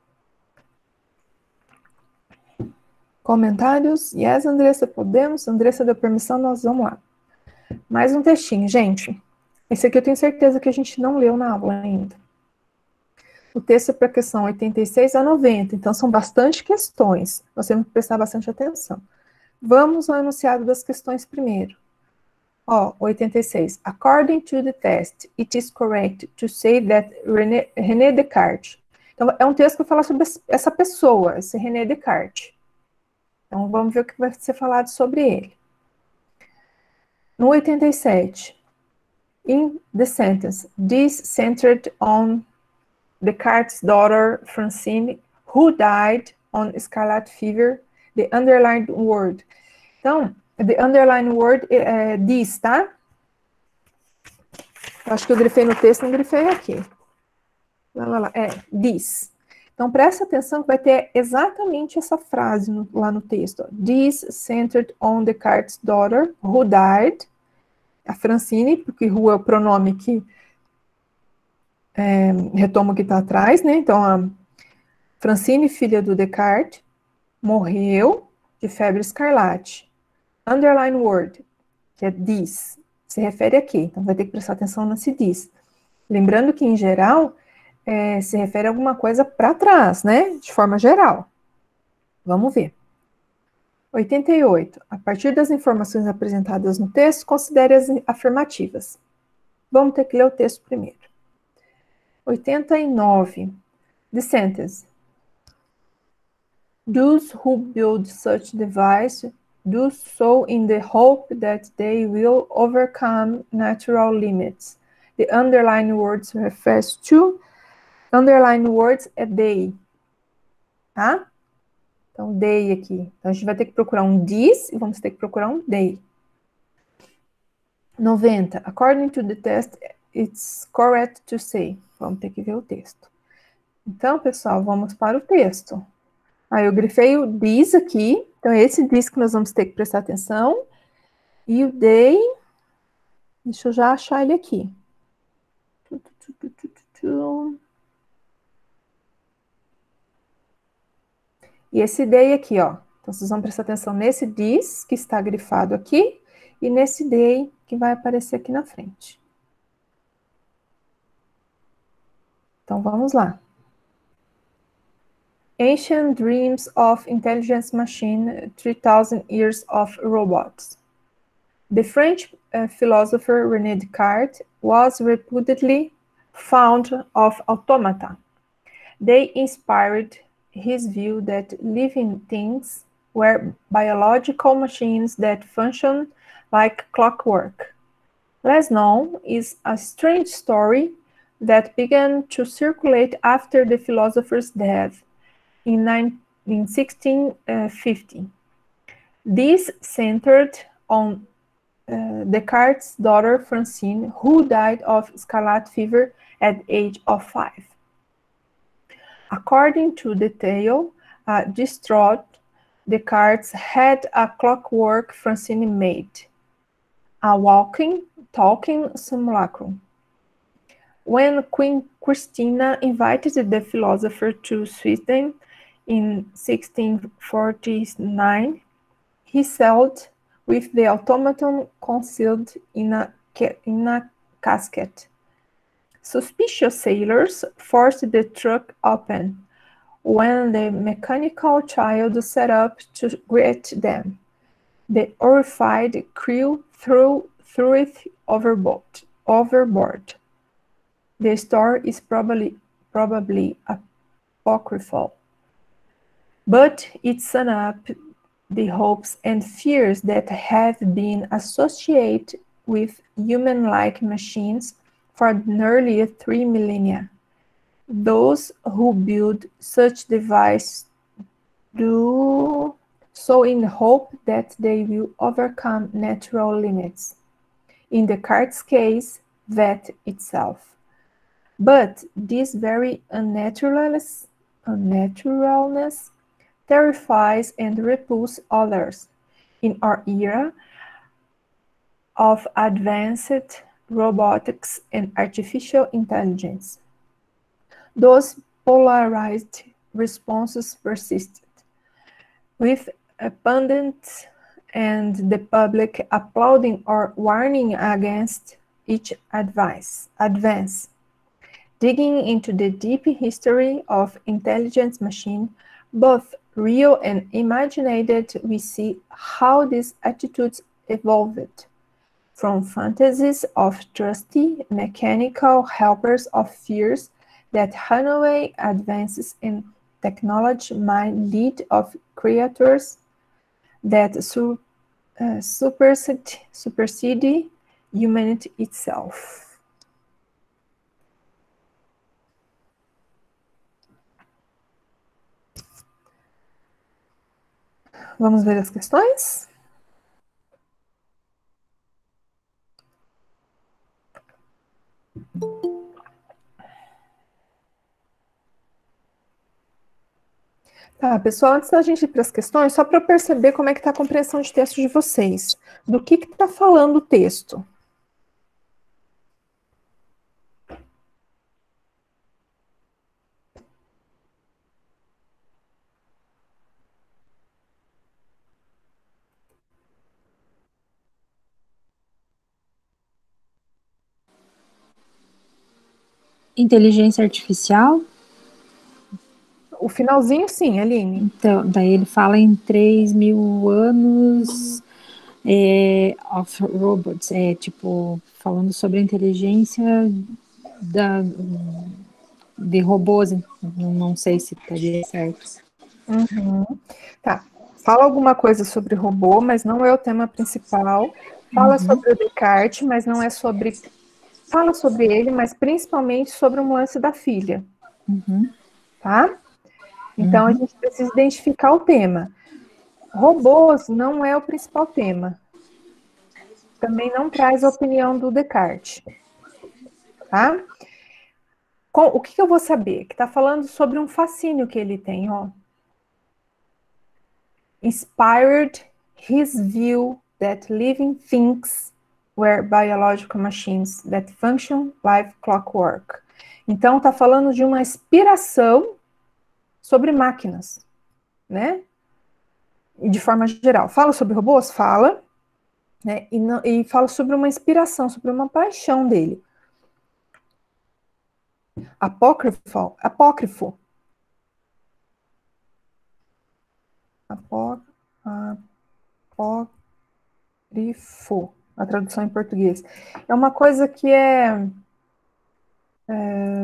Comentários? Yes, Andressa, podemos? Andressa deu permissão, nós vamos lá. Mais um textinho, gente. Esse aqui eu tenho certeza que a gente não leu na aula ainda. O texto é para a questão oitenta e seis a noventa, então são bastante questões. Nós temos que prestar bastante atenção. Vamos ao enunciado das questões primeiro. Ó, oitenta e seis. According to the test, it is correct to say that René, René Descartes. Então, é um texto que vai falar sobre essa pessoa, esse René Descartes. Então, vamos ver o que vai ser falado sobre ele. No oitenta e sete, in the sentence, this centered on Descartes' daughter, Francine, who died on scarlet fever, the underlined word. Então, the underlined word é this, tá? Eu acho que eu grifei no texto, não grifei aqui. Lá, lá, lá. É, this. Então, presta atenção que vai ter exatamente essa frase no, lá no texto. Ó. This centered on Descartes' daughter, who died. A Francine, porque who é o pronome que é, retoma o que está atrás, né? Então, a Francine, filha do Descartes, morreu de febre escarlate. Underline word, que é this, se refere aqui. Então, vai ter que prestar atenção nesse this. Lembrando que, em geral... É, se refere a alguma coisa para trás, né? De forma geral. Vamos ver. oitenta e oito. A partir das informações apresentadas no texto, considere as afirmativas. Vamos ter que ler o texto primeiro. oitenta e nove. The sentence. Those who build such device do so in the hope that they will overcome natural limits. The underlined words refers to. Underline words é they, tá? Então, they aqui. Então, a gente vai ter que procurar um this e vamos ter que procurar um they. noventa. According to the test, it's correct to say. Vamos ter que ver o texto. Então, pessoal, vamos para o texto. Aí, eu grifei o this aqui. Então, é esse this que nós vamos ter que prestar atenção. E o they, deixa eu já achar ele aqui. E esse they aqui, ó. Então, vocês vão prestar atenção nesse this, que está grifado aqui, e nesse they, que vai aparecer aqui na frente. Então, vamos lá. Ancient Dreams of Intelligence Machine, three thousand Years of Robots. The French uh, philosopher René Descartes was reputedly fond of automata. They inspired his view that living things were biological machines that function like clockwork. Less known is a strange story that began to circulate after the philosopher's death in, nine, in sixteen fifty. This centered on uh, Descartes' daughter Francine, who died of scarlet fever at the age of five. According to the tale, uh, distraught, Descartes had a clockwork Francine made, a walking, talking simulacrum. When Queen Christina invited the philosopher to Sweden in sixteen forty-nine, he sailed with the automaton concealed in a, in a casket. Suspicious sailors forced the truck open when the mechanical child set up to greet them. The horrified crew threw, threw it overboard. overboard. The story is probably, probably apocryphal, but it sums up the hopes and fears that have been associated with human-like machines for nearly three millennia. Those who build such devices do so in the hope that they will overcome natural limits. In Descartes' case, that itself. But this very unnaturalness, unnaturalness terrifies and repulses others. In our era of advanced robotics and artificial intelligence, those polarized responses persisted, with pundits and the public applauding or warning against each advice, advance. Digging into the deep history of intelligent machine, both real and imagined, we see how these attitudes evolved from fantasies of trusty, mechanical helpers of fears that runaway advances in technology might lead of creators that su uh, supersede, supersede humanity itself. Vamos ver as questões? Tá, pessoal, antes da gente ir para as questões, só para eu perceber como é que está a compreensão de texto de vocês. Do que que está falando o texto? Inteligência artificial? O finalzinho, sim, Aline. Então, daí ele fala em três mil anos é, of robots, é tipo, falando sobre a inteligência da, de robôs, não sei se estaria certo. Uhum. Tá, fala alguma coisa sobre robô, mas não é o tema principal. Fala uhum. sobre o Descartes, mas não é sobre... Fala sobre ele, mas principalmente sobre o lance da filha. Uhum. Tá? Então, uhum. a gente precisa identificar o tema. Robôs não é o principal tema. Também não traz a opinião do Descartes. Tá? Com, o que, que eu vou saber? Que está falando sobre um fascínio que ele tem, ó. Inspired his view that living things were biological machines that function like clockwork. Então, está falando de uma inspiração sobre máquinas, né? De forma geral. Fala sobre robôs? Fala. Né? E, não, e fala sobre uma inspiração, sobre uma paixão dele. Apócrifo. Apócrifo. Apó, apócrifo. A tradução em português. É uma coisa que é... é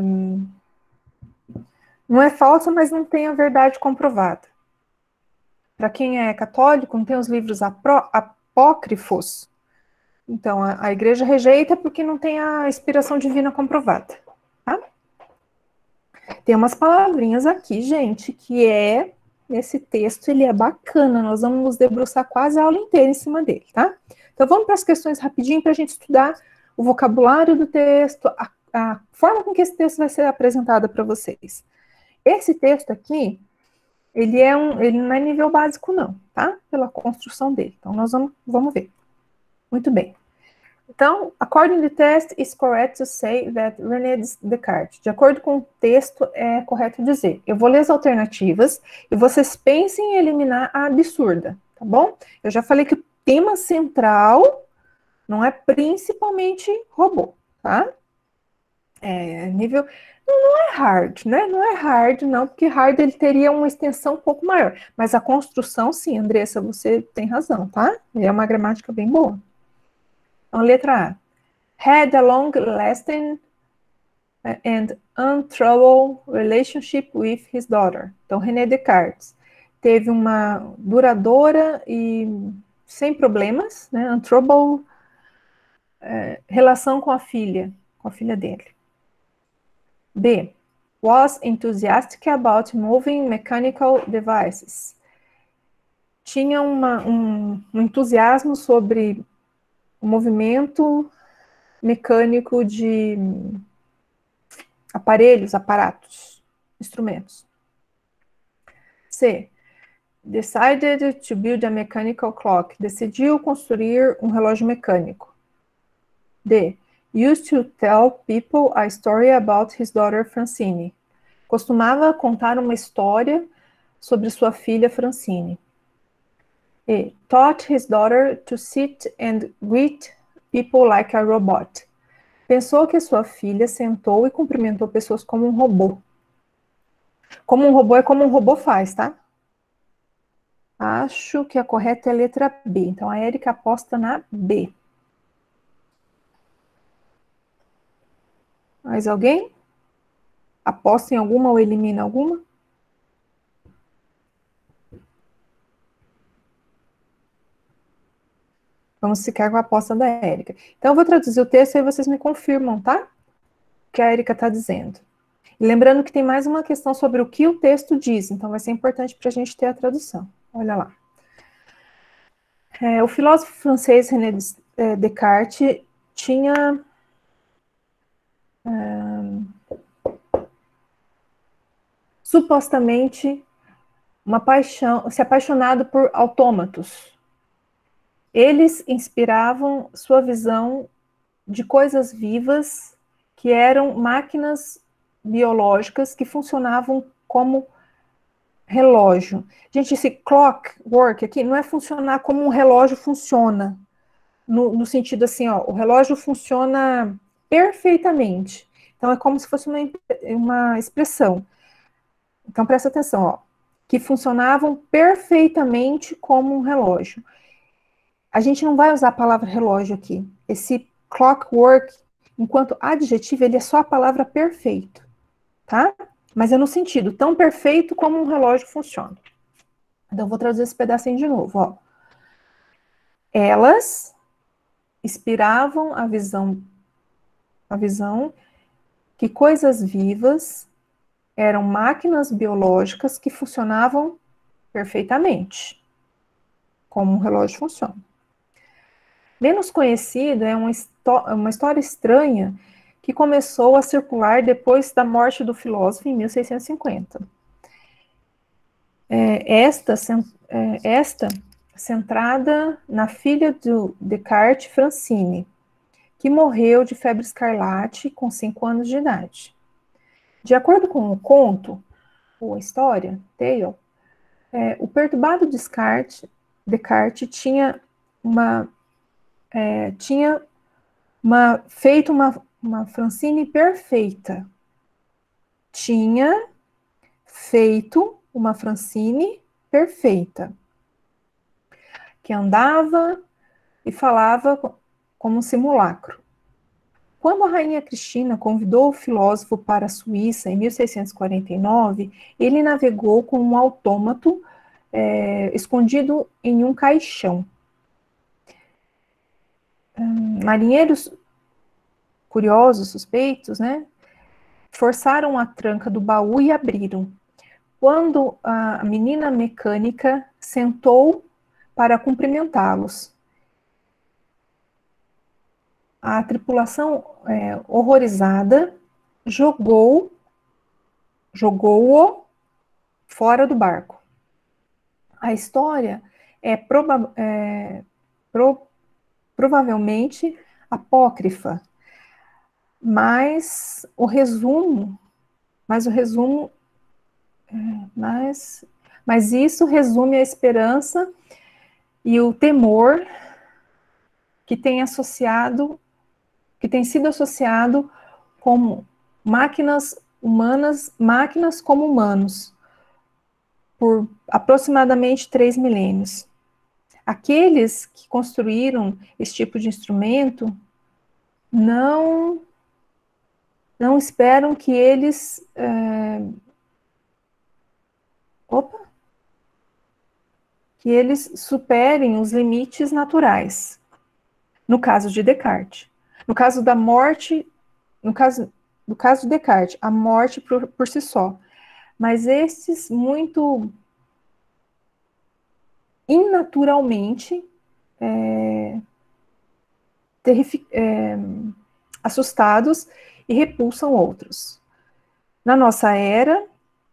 não é falsa, mas não tem a verdade comprovada. Para quem é católico, não tem os livros apro, apócrifos. Então, a, a igreja rejeita porque não tem a inspiração divina comprovada. Tá? Tem umas palavrinhas aqui, gente, que é... Esse texto, ele é bacana. Nós vamos nos debruçar quase a aula inteira em cima dele, tá? Então, vamos para as questões rapidinho para a gente estudar o vocabulário do texto, a, a forma com que esse texto vai ser apresentado para vocês. Esse texto aqui, ele, é um, ele não é nível básico não, tá? Pela construção dele. Então, nós vamos, vamos ver. Muito bem. Então, according to the text, it's correct to say that René Descartes. De acordo com o texto, é correto dizer. Eu vou ler as alternativas e vocês pensem em eliminar a absurda, tá bom? Eu já falei que o tema central não é principalmente robô, tá? É nível... Não é hard, né? Não é hard, não, porque hard ele teria uma extensão um pouco maior. Mas a construção, sim, Andressa, você tem razão, tá? É uma gramática bem boa. Então, letra A. Had a long-lasting and untroubled relationship with his daughter. Então, René Descartes teve uma duradoura e sem problemas, né? Untroubled, é, relação com a filha, com a filha dele. B. Was enthusiastic about moving mechanical devices. Tinha uma, um, um entusiasmo sobre o movimento mecânico de aparelhos, aparatos, instrumentos. C. Decided to build a mechanical clock. Decidiu construir um relógio mecânico. D. Used to tell people a story about his daughter Francine. Costumava contar uma história sobre sua filha Francine. E. Taught his daughter to sit and greet people like a robot. Pensou que sua filha sentou e cumprimentou pessoas como um robô. Como um robô é como um robô faz, tá? Acho que a correta é a letra B. Então, a Érica aposta na B. Mais alguém? Aposta em alguma ou elimina alguma? Vamos ficar com a aposta da Érica. Então, eu vou traduzir o texto e aí vocês me confirmam, tá? O que a Érica está dizendo. E lembrando que tem mais uma questão sobre o que o texto diz. Então, vai ser importante para a gente ter a tradução. Olha lá. É, o filósofo francês René Descartes tinha... É, supostamente uma paixão, se apaixonado por autômatos. Eles inspiravam sua visão de coisas vivas que eram máquinas biológicas que funcionavam como relógio. Gente, esse clockwork aqui não é funcionar como um relógio funciona, no, no sentido assim, ó, o relógio funciona perfeitamente. Então, é como se fosse uma, uma expressão. Então, presta atenção, ó, que funcionavam perfeitamente como um relógio. A gente não vai usar a palavra relógio aqui. Esse clockwork, enquanto adjetivo, ele é só a palavra perfeito, tá? Mas é no sentido tão perfeito como um relógio funciona. Então, eu vou traduzir esse pedacinho de novo, ó. Elas inspiravam a visão, a visão que coisas vivas eram máquinas biológicas que funcionavam perfeitamente, como um relógio funciona. Menos conhecida é uma, uma história estranha que começou a circular depois da morte do filósofo em mil seiscentos e cinquenta. É, esta, é, esta centrada na filha do Descartes, Francine, que morreu de febre escarlate com cinco anos de idade. De acordo com o conto, ou a história, Tale, é, o perturbado Descartes, Descartes tinha uma é, tinha uma, feito uma, uma Francine perfeita. Tinha feito uma Francine perfeita, que andava e falava como um simulacro. Quando a rainha Cristina convidou o filósofo para a Suíça em mil seiscentos e quarenta e nove, ele navegou com um autômato é, escondido em um caixão. Hum, marinheiros curiosos, suspeitos, né, forçaram a tranca do baú e abriram. Quando a menina mecânica sentou para cumprimentá-los, a tripulação, é, horrorizada, jogou, jogou-o fora do barco. A história é, proba é pro provavelmente apócrifa, mas o resumo, mas o resumo, é, mas, mas isso resume a esperança e o temor que tem associado, que tem sido associado com máquinas humanas, máquinas como humanos, por aproximadamente três milênios. Aqueles que construíram esse tipo de instrumento não não esperam que eles é, opa, que eles superem os limites naturais. No caso de Descartes, no caso da morte, no caso no caso de Descartes, a morte por, por si só. Mas esses muito inaturalmente é, é, assustados e repulsam outros. Na nossa era,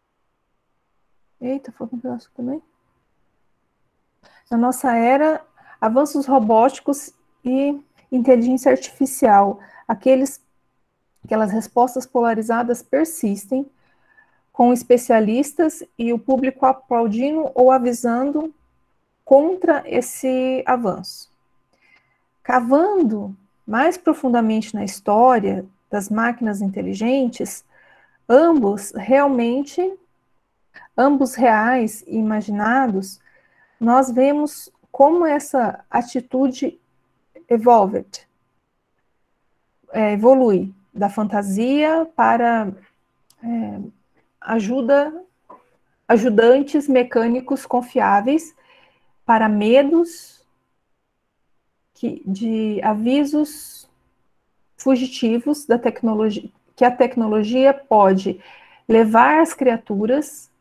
eita, foi um pedaço também. Na nossa era, avanços robóticos e inteligência artificial, aqueles, aquelas respostas polarizadas persistem, com especialistas e o público aplaudindo ou avisando contra esse avanço. Cavando mais profundamente na história das máquinas inteligentes, ambos realmente, ambos reais e imaginados, nós vemos como essa atitude evolved, é, evolui da fantasia para é, ajuda, ajudantes mecânicos confiáveis, para medos que, de avisos fugitivos da tecnologia, que a tecnologia pode levar as criaturas,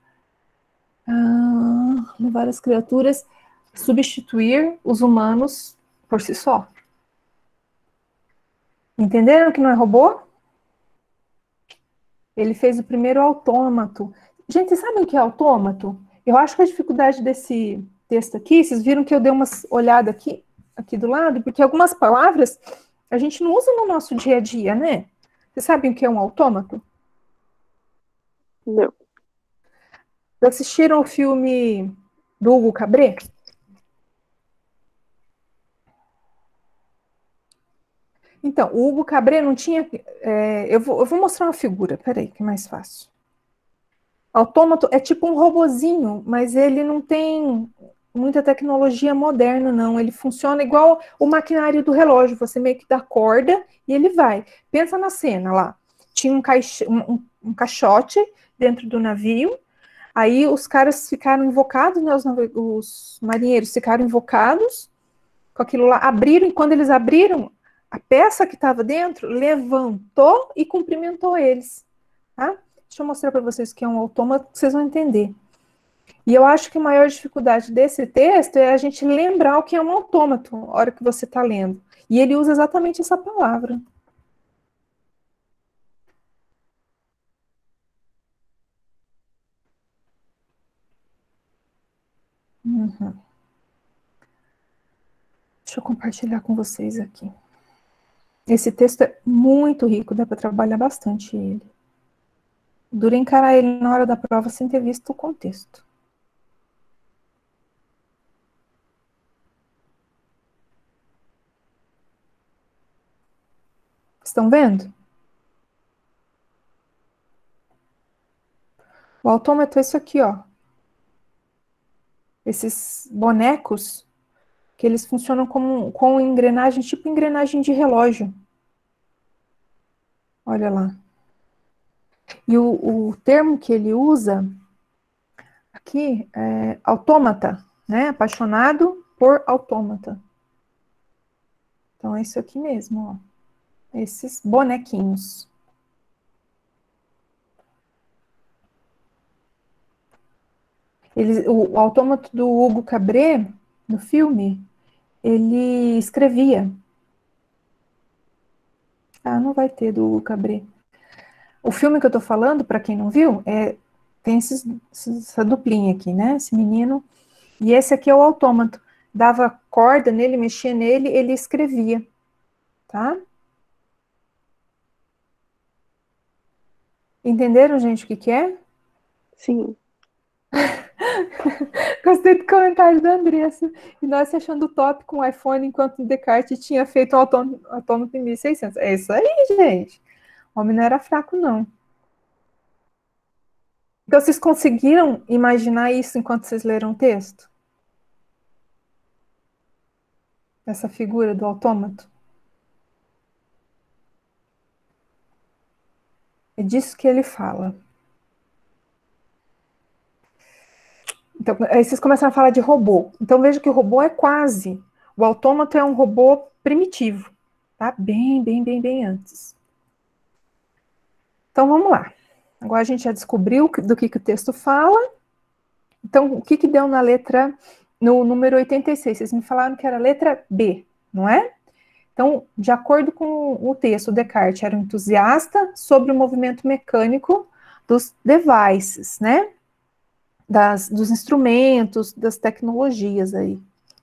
ah, levar as criaturas, substituir os humanos por si só. Entenderam que não é robô? Ele fez o primeiro autômato. Gente, vocês sabem o que é autômato? Eu acho que a dificuldade desse texto aqui, vocês viram que eu dei uma olhada aqui, aqui do lado, porque algumas palavras a gente não usa no nosso dia a dia, né? Vocês sabem o que é um autômato? Não. Já assistiram o filme do Hugo Cabret? Então, o Hugo Cabret não tinha... É, eu, vou, eu vou mostrar uma figura, peraí, que é mais fácil. Autômato é tipo um robozinho, mas ele não tem muita tecnologia moderna, não. Ele funciona igual o maquinário do relógio. Você meio que dá corda e ele vai. Pensa na cena lá. Tinha um, caixa, um, um caixote dentro do navio. Aí os caras ficaram invocados, né, os, os marinheiros ficaram invocados com aquilo lá. Abriram, e quando eles abriram, a peça que estava dentro levantou e cumprimentou eles. Tá? Deixa eu mostrar para vocês o que é um autômato, vocês vão entender. E eu acho que a maior dificuldade desse texto é a gente lembrar o que é um autômato na hora que você está lendo. E ele usa exatamente essa palavra. Uhum. Deixa eu compartilhar com vocês aqui. Esse texto é muito rico, dá para trabalhar bastante ele. Dura encarar ele na hora da prova sem ter visto o contexto. Estão vendo? O autômato é isso aqui, ó. Esses bonecos, que eles funcionam como, com engrenagem, tipo engrenagem de relógio. Olha lá. E o, o termo que ele usa aqui é autômata, né? Apaixonado por autômata. Então é isso aqui mesmo, ó. Esses bonequinhos. Ele, o, o autômato do Hugo Cabret, no filme, ele escrevia. Ah, não vai ter do Hugo Cabret. O filme que eu tô falando, para quem não viu, é, tem esses, essa duplinha aqui, né? Esse menino. E esse aqui é o autômato. Dava corda nele, mexia nele, ele escrevia. Tá? Entenderam, gente, o que que é? Sim. Gostei do comentário da Andressa. E nós achando top com o iPhone, enquanto o Descartes tinha feito o autômato, autômato em mil e seiscentos. É isso aí, gente. O homem não era fraco, não. Então, vocês conseguiram imaginar isso enquanto vocês leram o texto? Essa figura do autômato? É disso que ele fala. Então, aí vocês começaram a falar de robô. Então, veja que o robô é quase. O autômato é um robô primitivo. Tá? Bem, bem, bem, bem antes. Então, vamos lá. Agora a gente já descobriu do que, que o texto fala. Então, o que, que deu na letra, no número oitenta e seis? Vocês me falaram que era a letra B, não é? Então, de acordo com o texto, Descartes era um entusiasta sobre o movimento mecânico dos devices, né? Das, dos instrumentos, das tecnologias aí.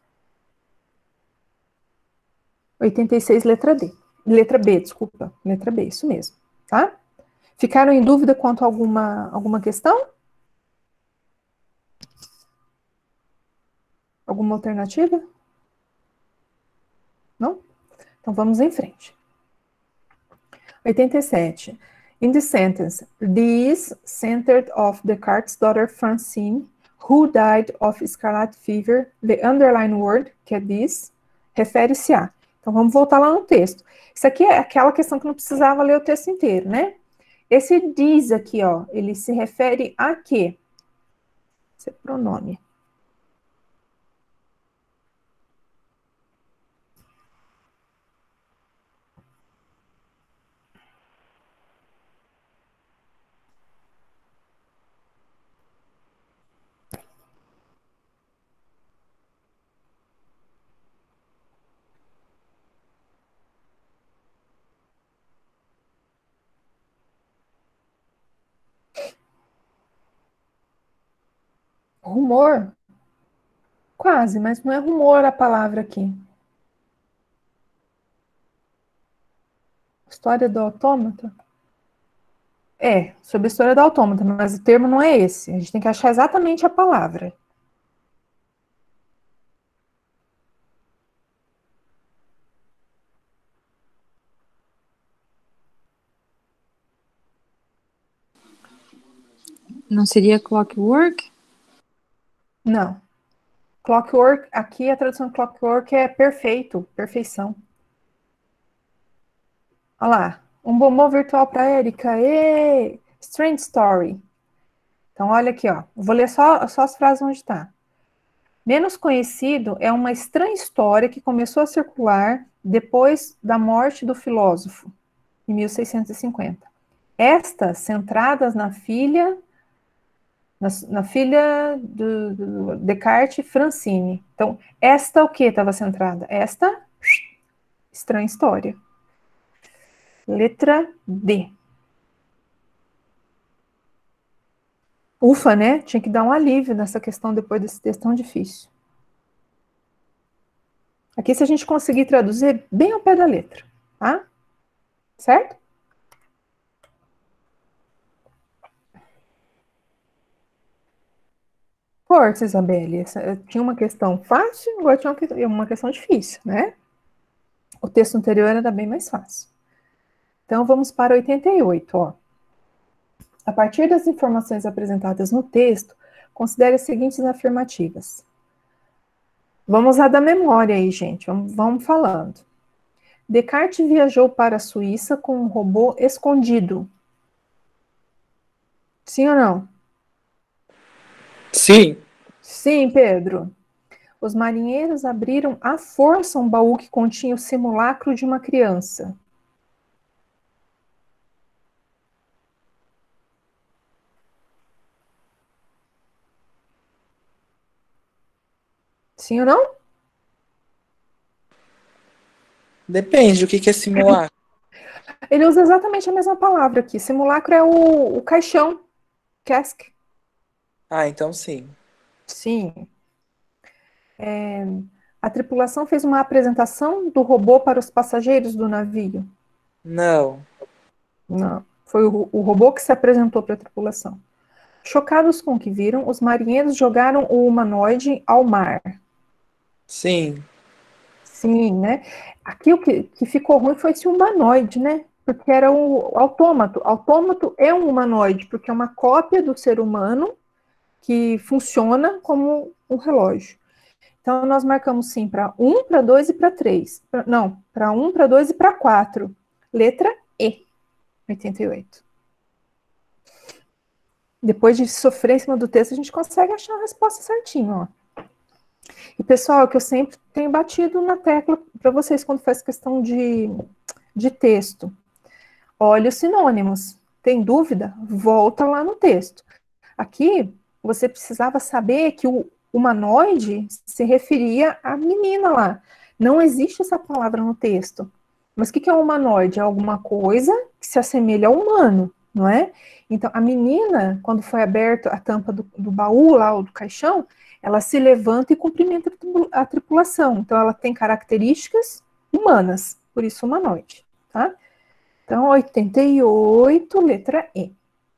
oitenta e seis, letra D. Letra B, desculpa. Letra B, isso mesmo, tá? Ficaram em dúvida quanto a alguma, alguma questão? Alguma alternativa? Não? Então vamos em frente. oitenta e sete. In the sentence, this centered of Descartes' daughter Francine, who died of scarlet fever, the underlined word, que é this, refere-se a. Então vamos voltar lá no texto. Isso aqui é aquela questão que não precisava ler o texto inteiro, né? Esse this aqui, ó, ele se refere a quê? Esse é pronome. Rumor? Quase, mas não é rumor a palavra aqui. História do autômata? É, sobre a história do autômata, mas o termo não é esse. A gente tem que achar exatamente a palavra. Não seria clockwork? Não. Clockwork, aqui a tradução de clockwork é perfeito, perfeição. Olha lá, um bombom virtual para Erika. Ê! Strange Story. Então, olha aqui, ó. Vou ler só, só as frases onde está. Menos conhecido é uma estranha história que começou a circular depois da morte do filósofo, em mil seiscentos e cinquenta. Estas centradas na filha, na, na filha do, do Descartes, Francine. Então, esta o que estava centrada? Esta estranha história. Letra D. Ufa, né? Tinha que dar um alívio nessa questão depois desse texto tão difícil. Aqui, se a gente conseguir traduzir bem ao pé da letra, tá? Certo? Força, Isabelle. Essa- tinha uma questão fácil, agora tinha uma que- uma questão difícil, né? O texto anterior era bem mais fácil. Então, vamos para oitenta e oito, ó. A partir das informações apresentadas no texto, considere as seguintes afirmativas. Vamos usar da memória aí, gente. Vamos, vamos falando. Descartes viajou para a Suíça com um robô escondido. Sim ou não? Sim. Sim, Pedro. Os marinheiros abriram à força um baú que continha o simulacro de uma criança. Sim ou não? Depende do que, que é simular. Ele usa exatamente a mesma palavra aqui. Simulacro é o, o caixão. Cask. Ah, então sim. Sim. É, a tripulação fez uma apresentação do robô para os passageiros do navio. Não. Não. Foi o, o robô que se apresentou para a tripulação. Chocados com o que viram, os marinheiros jogaram o humanoide ao mar. Sim. Sim, né? Aqui o que, que ficou ruim foi esse humanoide, né? Porque era o autômato. Autômato é um humanoide, porque é uma cópia do ser humano que funciona como um relógio. Então, nós marcamos sim para um, para dois e para três. Não, para um, para dois e para quatro. Letra E, oitenta e oito. Depois de sofrer em cima do texto, a gente consegue achar a resposta certinho, ó. E, pessoal, que eu sempre tenho batido na tecla para vocês quando faz questão de, de texto. Olha os sinônimos. Tem dúvida? Volta lá no texto. Aqui, você precisava saber que o humanoide se referia à menina lá. Não existe essa palavra no texto. Mas o que é um humanoide? É alguma coisa que se assemelha ao humano, não é? Então, a menina, quando foi aberta a tampa do, do baú lá, ou do caixão, ela se levanta e cumprimenta a tripulação. Então, ela tem características humanas, por isso humanoide, tá? Então, oitenta e oito, letra E.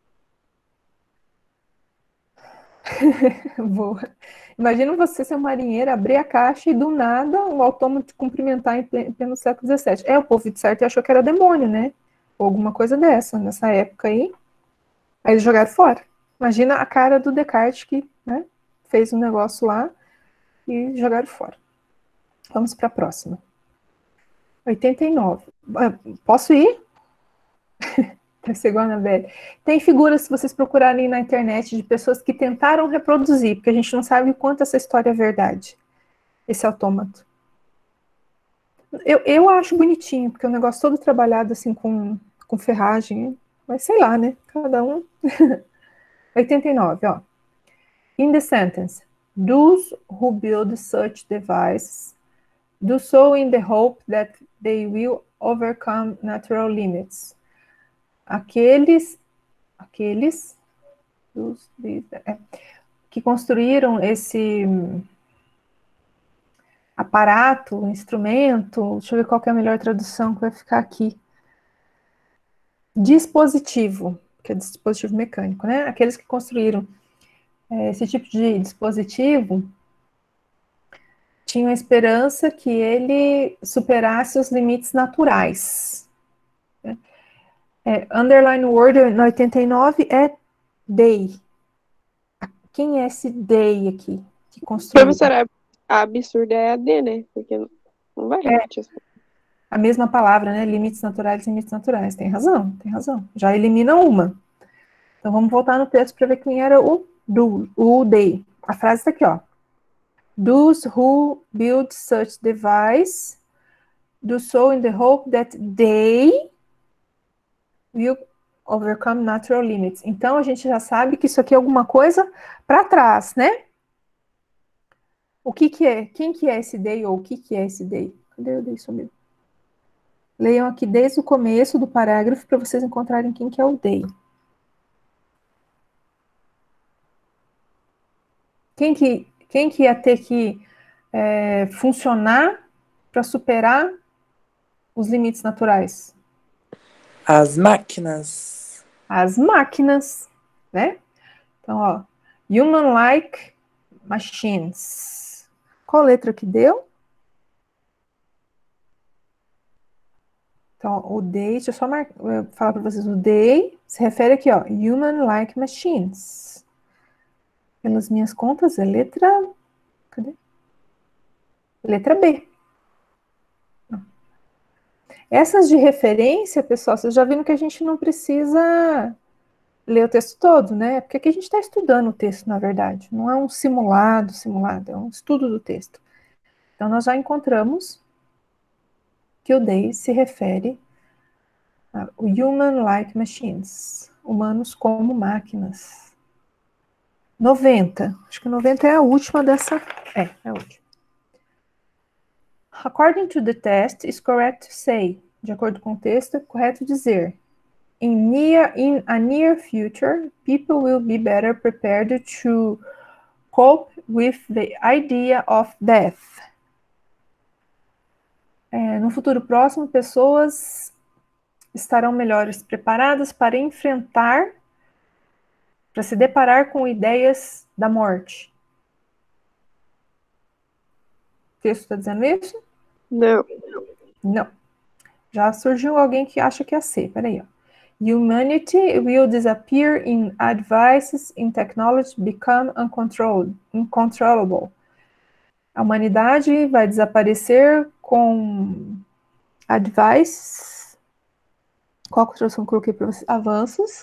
Boa. Imagina você ser um marinheiro, abrir a caixa e do nada um autômato te cumprimentar em pleno século dezessete. É, o povo de certo achou que era demônio, né? Ou alguma coisa dessa, nessa época aí. Aí eles jogaram fora. Imagina a cara do Descartes que, né, fez um negócio lá e jogaram fora. Vamos para a próxima. oitenta e nove. Posso ir? Chegou a Anabelle. Tem figuras, se vocês procurarem na internet, de pessoas que tentaram reproduzir, porque a gente não sabe o quanto essa história é verdade, esse autômato. Eu, eu acho bonitinho, porque é um negócio todo trabalhado assim com, com ferragem, mas sei lá, né? Cada um. oitenta e nove, ó. In the sentence, those who build such devices do so in the hope that they will overcome natural limits. Aqueles, aqueles dos, é, que construíram esse aparato, instrumento, deixa eu ver qual que é a melhor tradução que vai ficar aqui. Dispositivo, que é dispositivo mecânico, né? Aqueles que construíram é, esse tipo de dispositivo tinham a esperança que ele superasse os limites naturais. Né? É, underline word no oitenta e nove é they. Quem é esse they aqui que construiu? Professora, a absurda é a D, né? Porque não vai repetir as coisas. A mesma palavra, né? Limites naturais, limites naturais. Tem razão, tem razão. Já elimina uma. Então vamos voltar no texto para ver quem era o do, o they. A frase está aqui, ó. Those who build such device do so in the hope that they will overcome natural limits. Então a gente já sabe que isso aqui é alguma coisa para trás, né? O que que é? Quem que é esse they ou o que que é esse they? Cadê o they sumiu? Leiam aqui desde o começo do parágrafo para vocês encontrarem quem que é o they. Quem que, quem que ia ter que é, funcionar para superar os limites naturais? As máquinas. As máquinas, né? Então, ó, human-like machines. Qual letra que deu? Então, o they, deixa eu só mar... eu falar para vocês, o they se refere aqui, ó, human-like machines. Pelas minhas contas, é letra... Cadê? Letra B. Essas de referência, pessoal, vocês já viram que a gente não precisa ler o texto todo, né? Porque aqui a gente está estudando o texto, na verdade. Não é um simulado, simulado, é um estudo do texto. Então, nós já encontramos que o they se refere a human-like machines, humanos como máquinas. noventa, acho que noventa é a última dessa, é, é a última. According to the test, it's correct to say, de acordo com o texto, é correto dizer, in, near, in a near future, people will be better prepared to cope with the idea of death. É, no futuro próximo, pessoas estarão melhores preparadas para enfrentar, para se deparar com ideias da morte. O texto está dizendo isso? Não. Não. Já surgiu alguém que acha que é C. Peraí, ó. Humanity will disappear in advances in technology become uncontrolled, uncontrollable. A humanidade vai desaparecer com advice. Qual que eu coloquei para vocês? Avanços.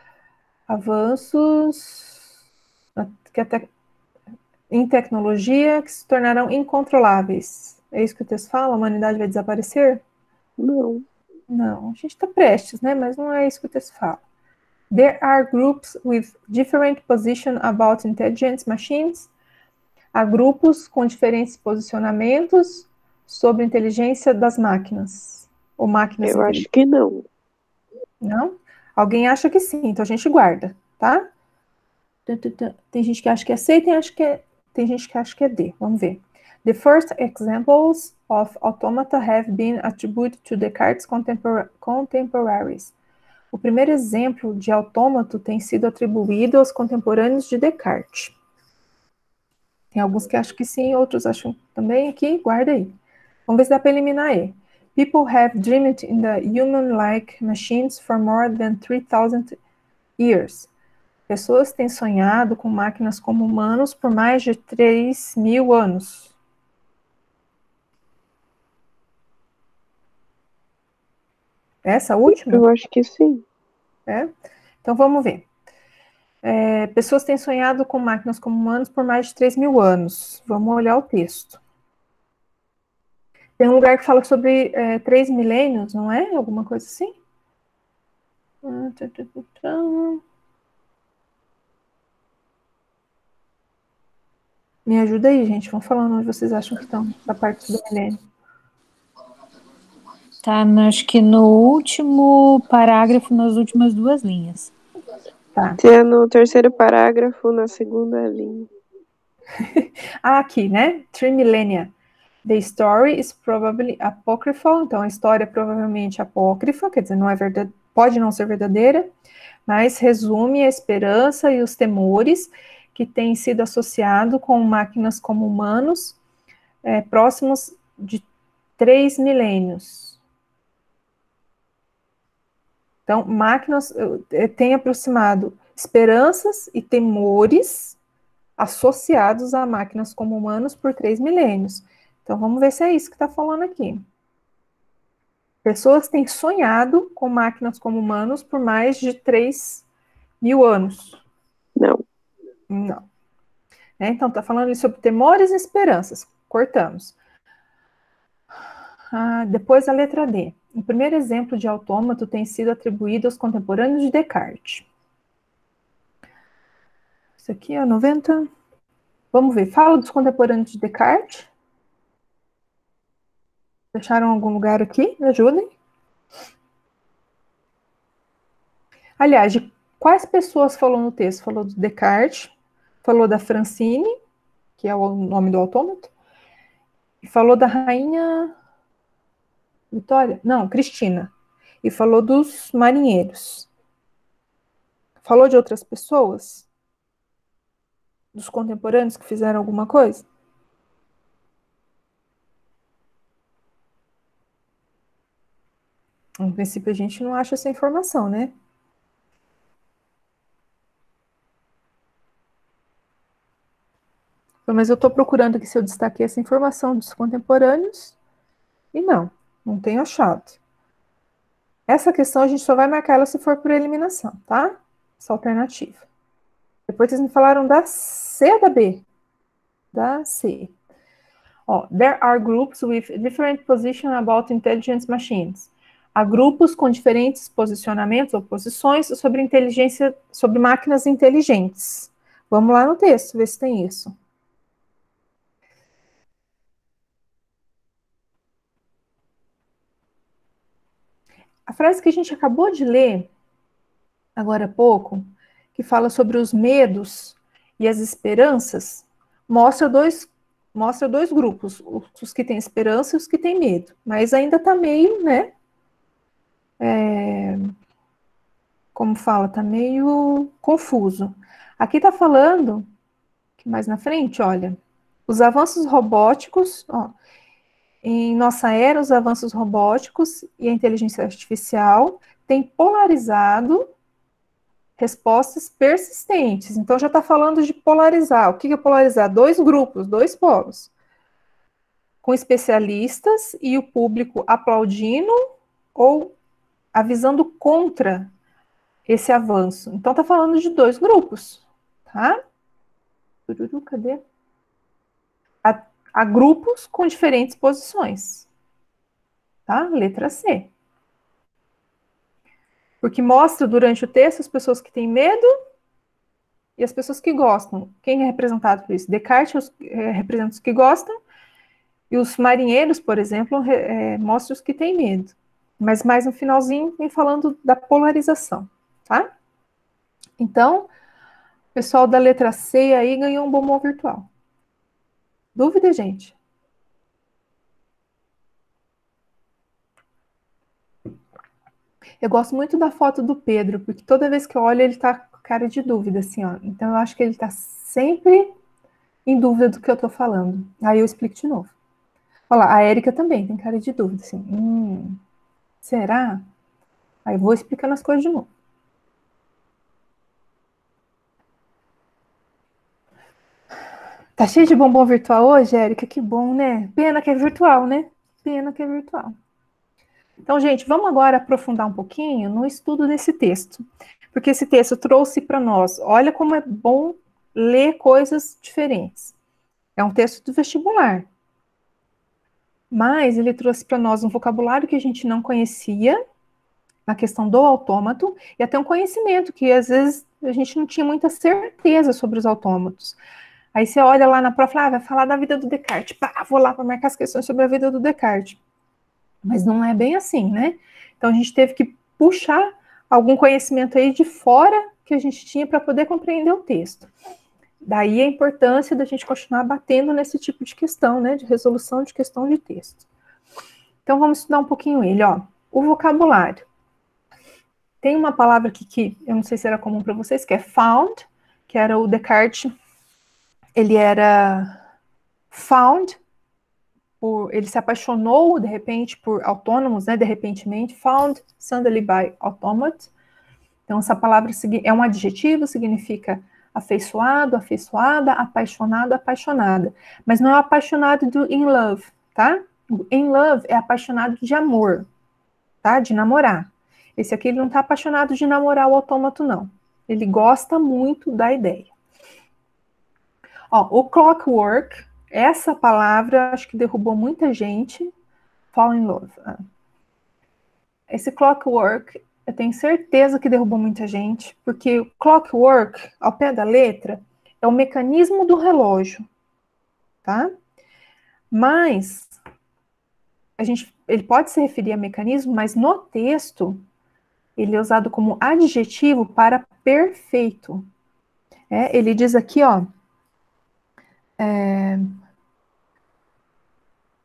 Avanços que até, em tecnologia que se tornarão incontroláveis. É isso que o texto fala? A humanidade vai desaparecer? Não. Não, a gente está prestes, né? Mas não é isso que o texto fala. There are groups with different position about intelligent machines. Há grupos com diferentes posicionamentos sobre a inteligência das máquinas. Ou máquinas Eu acho que não. Não? Alguém acha que sim, então a gente guarda, tá? Tem gente que acha que é C, tem, acha que é, tem gente que acha que é D. Vamos ver. The first examples of automata have been attributed to Descartes' contempor contemporaries. O primeiro exemplo de autômato tem sido atribuído aos contemporâneos de Descartes. Tem alguns que acham que sim, outros acham também aqui, guarda aí. Vamos ver se dá para eliminar E. People have dreamed in the human-like machines for more than three thousand years. Pessoas têm sonhado com máquinas como humanos por mais de três mil anos. Essa última? Eu acho que sim. É? Então vamos ver. É, pessoas têm sonhado com máquinas como humanos por mais de três mil anos. Vamos olhar o texto. Tem um lugar que fala sobre é, três milênios, não é? Alguma coisa assim? Me ajuda aí, gente. Vão falando onde vocês acham que estão, da parte do milênio. Tá, acho que no último parágrafo, nas últimas duas linhas. Tá. Se é no terceiro parágrafo, na segunda linha. Ah, aqui, né? Trimillennia. The story is probably apocryphal. Então, a história é provavelmente apócrifa, quer dizer, não é verdade, pode não ser verdadeira, mas resume a esperança e os temores que têm sido associados com máquinas como humanos é, próximos de três milênios. Então, máquinas têm aproximado esperanças e temores associados a máquinas como humanos por três milênios. Então, vamos ver se é isso que está falando aqui. Pessoas têm sonhado com máquinas como humanos por mais de três mil anos. Não. Não. É, então, está falando sobre temores e esperanças. Cortamos. Ah, depois a letra D. O primeiro exemplo de autômato tem sido atribuído aos contemporâneos de Descartes. Isso aqui é noventa. Vamos ver. Fala dos contemporâneos de Descartes. Deixaram algum lugar aqui? Me ajudem. Aliás, de quais pessoas falou no texto? Falou do Descartes, falou da Francine, que é o nome do autômato, E falou da rainha Vitória? Não, Cristina. E falou dos marinheiros. Falou de outras pessoas? Dos contemporâneos que fizeram alguma coisa? No princípio, a gente não acha essa informação, né? Mas eu estou procurando aqui se eu destaquei essa informação dos contemporâneos e não, não tenho achado. Essa questão a gente só vai marcar ela se for por eliminação, tá? Essa alternativa. Depois vocês me falaram da C ou da B? Da C. Ó, there are groups with different position about intelligence machines. Há grupos com diferentes posicionamentos ou posições sobre inteligência, sobre máquinas inteligentes. Vamos lá no texto, ver se tem isso. A frase que a gente acabou de ler, agora há pouco, que fala sobre os medos e as esperanças, mostra dois, mostra dois grupos, os que têm esperança e os que têm medo. Mas ainda está meio, né? É, como fala, está meio confuso. Aqui está falando, que mais na frente, olha, os avanços robóticos, ó, em nossa era, os avanços robóticos e a inteligência artificial têm polarizado respostas persistentes. Então, já está falando de polarizar. O que é polarizar? Dois grupos, dois polos. Com especialistas e o público aplaudindo ou avisando contra esse avanço. Então, está falando de dois grupos, tá? Cadê? Há, há grupos com diferentes posições, tá? Letra C. Porque mostra durante o texto as pessoas que têm medo e as pessoas que gostam. Quem é representado por isso? Descartes é, representa os que gostam, e os marinheiros, por exemplo, é, mostra os que têm medo. Mas mais no finalzinho vem falando da polarização, tá? Então, o pessoal da letra C aí ganhou um bombom virtual. Dúvida, gente? Eu gosto muito da foto do Pedro, porque toda vez que eu olho ele tá com cara de dúvida, assim, ó. Então eu acho que ele tá sempre em dúvida do que eu tô falando. Aí eu explico de novo. Olha lá, a Érica também tem cara de dúvida, assim. Hum, será? Aí eu vou explicando as coisas de novo. Tá cheio de bombom virtual hoje, Érica? Que bom, né? Pena que é virtual, né? Pena que é virtual. Então, gente, vamos agora aprofundar um pouquinho no estudo desse texto. Porque esse texto trouxe para nós, olha como é bom ler coisas diferentes. É um texto do vestibular. Mas ele trouxe para nós um vocabulário que a gente não conhecia, na questão do autômato, e até um conhecimento que às vezes a gente não tinha muita certeza sobre os autômatos. Aí você olha lá na prova e fala, ah, vai falar da vida do Descartes. Pá, vou lá para marcar as questões sobre a vida do Descartes. Mas não é bem assim, né? Então a gente teve que puxar algum conhecimento aí de fora que a gente tinha para poder compreender o texto. Daí a importância da gente continuar batendo nesse tipo de questão, né? De resolução de questão de texto. Então vamos estudar um pouquinho ele, ó. O vocabulário. Tem uma palavra aqui que eu não sei se era comum para vocês, que é found, que era o Descartes. Ele era found, por, ele se apaixonou, de repente, por autônomos, né, de repentemente, found suddenly by automata. Então, essa palavra é um adjetivo, significa afeiçoado, afeiçoada, apaixonado, apaixonada. Mas não é apaixonado do in love, tá? O in love é apaixonado de amor, tá? De namorar. Esse aqui, ele não está apaixonado de namorar o autômato, não. Ele gosta muito da ideia. Ó, o clockwork, essa palavra acho que derrubou muita gente. Fall in love. Esse clockwork, eu tenho certeza que derrubou muita gente, porque o clockwork, ao pé da letra, é o mecanismo do relógio, tá? Mas a gente, ele pode se referir a mecanismo, mas no texto ele é usado como adjetivo para perfeito. É, ele diz aqui, ó, é,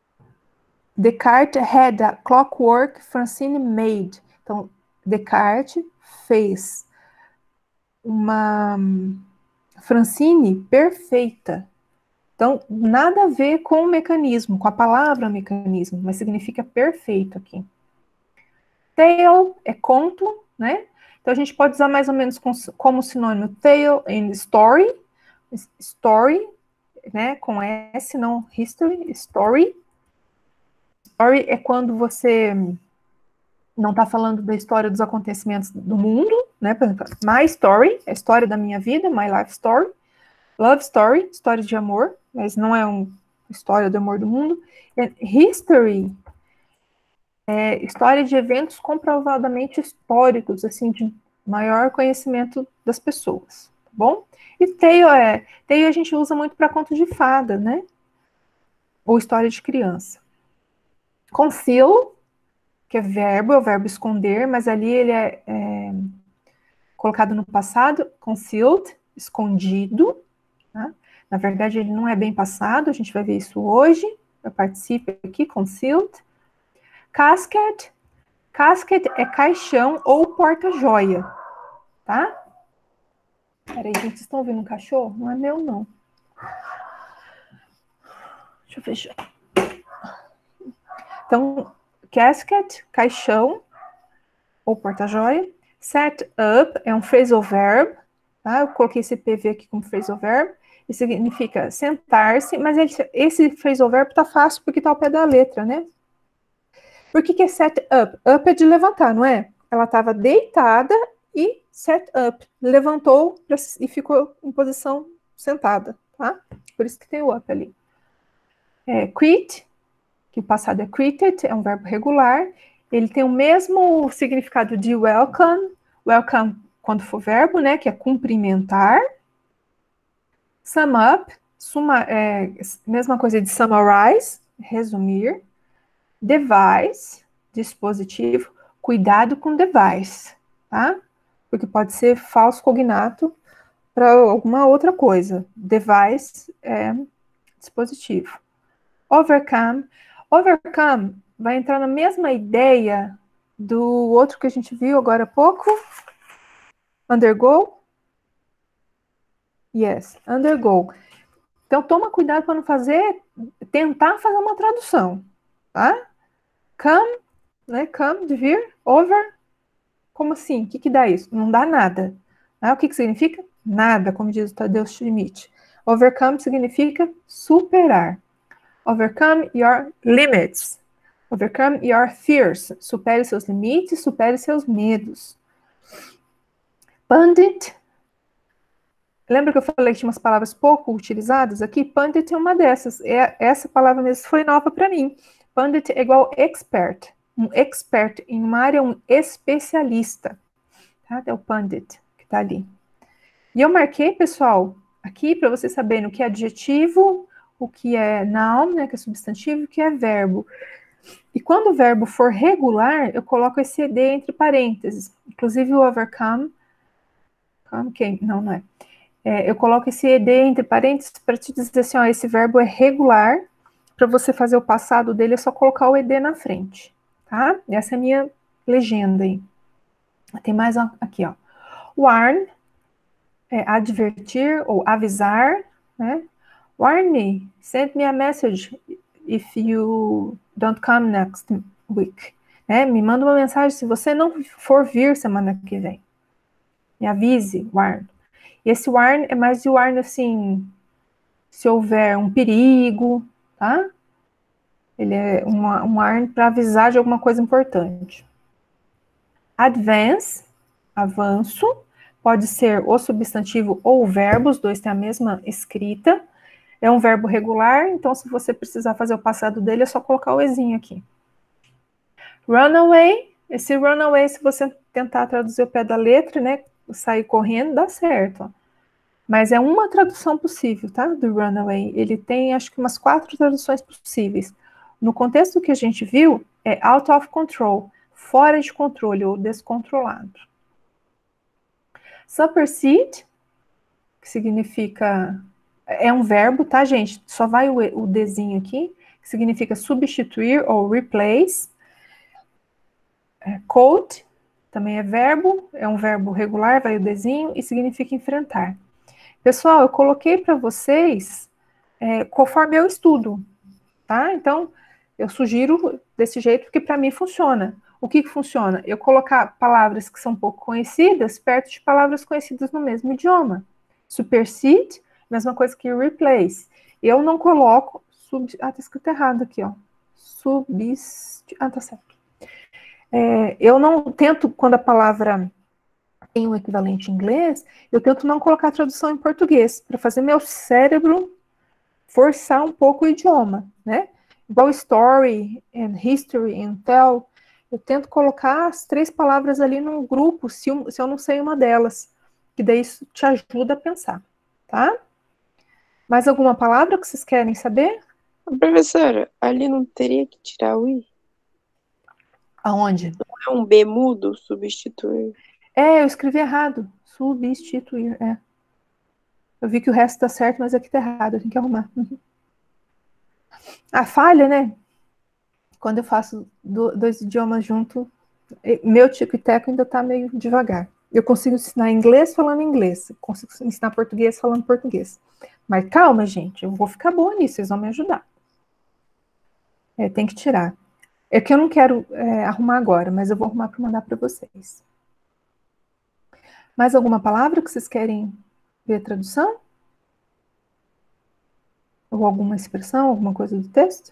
Descartes had a clockwork Francine made. Então, Descartes fez uma Francine perfeita. Então, nada a ver com o mecanismo, com a palavra mecanismo, mas significa perfeito aqui. Tale é conto, né? Então, a gente pode usar mais ou menos como sinônimo tale em story, story, né? Com S, não history, story. Story é quando você não está falando da história dos acontecimentos do mundo, né? My story, é a história da minha vida, my life story. Love story, história de amor, mas não é uma história do amor do mundo. And history é história de eventos comprovadamente históricos, assim, de maior conhecimento das pessoas, tá bom? E tale é, tale a gente usa muito para conto de fada, né? Ou história de criança. Conceal, que é verbo, é o verbo esconder, mas ali ele é, é colocado no passado, concealed, escondido, tá? Na verdade, ele não é bem passado, a gente vai ver isso hoje. Eu participo aqui, concealed. Casket, casket é caixão ou porta-joia, tá? Peraí, gente, vocês estão ouvindo um cachorro? Não é meu, não. Deixa eu fechar. Então, casket, caixão ou porta-joia. Set up é um phrasal verb, tá? Eu coloquei esse P V aqui como phrasal verb. Isso significa sentar-se, mas ele, esse phrasal verb tá fácil porque tá ao pé da letra, né? Por que que é set up? Up é de levantar, não é? Ela estava deitada e set up. Levantou e ficou em posição sentada, tá? Por isso que tem o up ali. É, quit, que o passado é quitted, é um verbo regular. Ele tem o mesmo significado de welcome. Welcome quando for verbo, né? Que é cumprimentar. Sum up, suma, é, mesma coisa de summarize, resumir. Device, dispositivo, cuidado com device, tá? Porque pode ser falso cognato para alguma outra coisa. Device é dispositivo. Overcome, overcome vai entrar na mesma ideia do outro que a gente viu agora há pouco. Undergo. Yes, undergo. Então, toma cuidado para não fazer, tentar fazer uma tradução, tá? Come, né? Come, de vir. Over, como assim? O que que dá isso? Não dá nada. Ah, o que que significa? Nada, como diz o Tadeu Schmidt. Overcome significa superar. Overcome your limits. Overcome your fears. Supere seus limites, supere seus medos. Pundit. Lembra que eu falei que tinha umas palavras pouco utilizadas aqui? Pundit é uma dessas. É, essa palavra mesmo foi nova para mim. Pundit é igual expert. Um expert em uma área, um especialista. Tá? É o pundit que está ali. E eu marquei, pessoal, aqui para vocês saberem o que é adjetivo, o que é noun, né, que é substantivo, e o que é verbo. E quando o verbo for regular, eu coloco esse ed entre parênteses. Inclusive o overcome. Okay, não, não é. É, eu coloco esse ed entre parênteses para te dizer assim, ó, esse verbo é regular. Para você fazer o passado dele, é só colocar o ed na frente, tá? Essa é a minha legenda aí. Tem mais aqui, ó. Warn, é advertir ou avisar, né? Warn me, send me a message if you don't come next week. Né? Me manda uma mensagem se você não for vir semana que vem. Me avise, warn. E esse warn é mais de warn, assim, se houver um perigo, tá? Ele é uma, um warn para avisar de alguma coisa importante. Advance, avanço, pode ser o substantivo ou o verbo, os dois têm a mesma escrita. É um verbo regular, então se você precisar fazer o passado dele, é só colocar o ezinho aqui. Runaway, esse runaway, se você tentar traduzir o pé da letra, né, sair correndo, dá certo, ó. Mas é uma tradução possível, tá, do runaway. Ele tem, acho que umas quatro traduções possíveis. No contexto que a gente viu, é out of control, fora de controle ou descontrolado. Supersede, que significa, é um verbo, tá, gente? Só vai o, o desenho aqui, que significa substituir ou replace. É, quote, também é verbo, é um verbo regular, vai o desenho, e significa enfrentar. Pessoal, eu coloquei para vocês é, conforme eu estudo, tá? Então, eu sugiro desse jeito, porque para mim funciona. O que, que funciona? Eu colocar palavras que são pouco conhecidas perto de palavras conhecidas no mesmo idioma. Supersede, mesma coisa que replace. Eu não coloco... Sub... Ah, tá escrito errado aqui, ó. Substituir... Ah, tá certo. É, eu não tento, quando a palavra tem um equivalente em inglês, eu tento não colocar a tradução em português, para fazer meu cérebro forçar um pouco o idioma, né? Igual story, and history, and tell, eu tento colocar as três palavras ali num grupo, se eu, se eu não sei uma delas, que daí isso te ajuda a pensar, tá? Mais alguma palavra que vocês querem saber? Professora, ali não teria que tirar o i? Aonde? Não é um B mudo, substituir? É, eu escrevi errado. Substituir, é. Eu vi que o resto tá certo, mas aqui tá errado, eu tenho que arrumar. Uhum. A falha, né? Quando eu faço do, dois idiomas junto, meu tico e teco ainda tá meio devagar. Eu consigo ensinar inglês falando inglês, consigo ensinar português falando português. Mas calma, gente, eu vou ficar boa nisso, vocês vão me ajudar. É, tem que tirar. É que eu não quero é, arrumar agora, mas eu vou arrumar para mandar para vocês. Mais alguma palavra que vocês querem ver a tradução? Ou alguma expressão, alguma coisa do texto?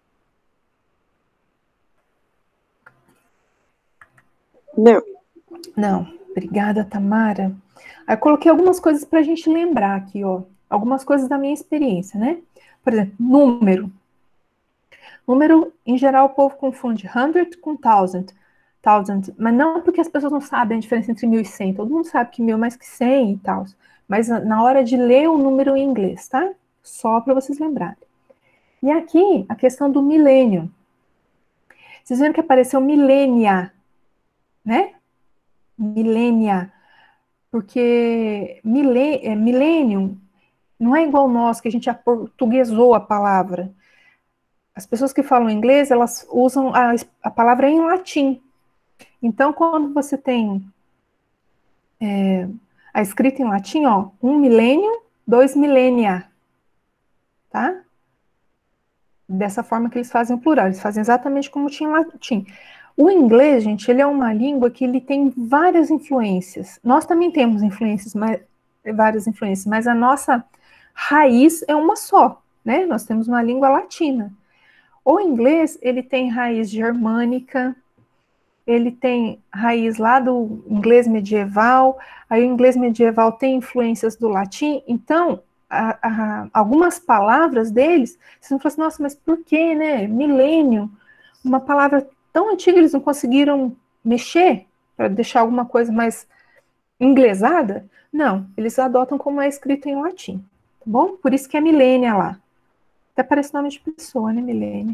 Não. Não. Obrigada, Tamara. Aí eu coloquei algumas coisas para a gente lembrar aqui, ó. Algumas coisas da minha experiência, né? Por exemplo, número. Número, em geral, o povo confunde hundred com thousand. Thousand, mas não porque as pessoas não sabem a diferença entre mil e cem. Todo mundo sabe que mil é mais que cem e tal. Mas na hora de ler o número em inglês, tá? Só para vocês lembrarem. E aqui, a questão do milênio. Vocês viram que apareceu milênia, né? Milênia. Porque milê, milênio não é igual nós, que a gente aportuguesou a palavra. As pessoas que falam inglês, elas usam a, a palavra em latim. Então, quando você tem é, a escrita em latim, ó, um milênio, dois milênia, tá? Dessa forma que eles fazem o plural, eles fazem exatamente como tinha em latim. O inglês, gente, ele é uma língua que ele tem várias influências. Nós também temos influências, mas, várias influências, mas a nossa raiz é uma só, né? Nós temos uma língua latina. O inglês, ele tem raiz germânica, ele tem raiz lá do inglês medieval, aí o inglês medieval tem influências do latim, então, a, a, algumas palavras deles, vocês vão falar assim, nossa, mas por que, né? Milênio, uma palavra tão antiga, eles não conseguiram mexer para deixar alguma coisa mais inglesada? Não, eles adotam como é escrito em latim, tá bom? Por isso que é milênia lá. Até parece nome de pessoa, né, milênia?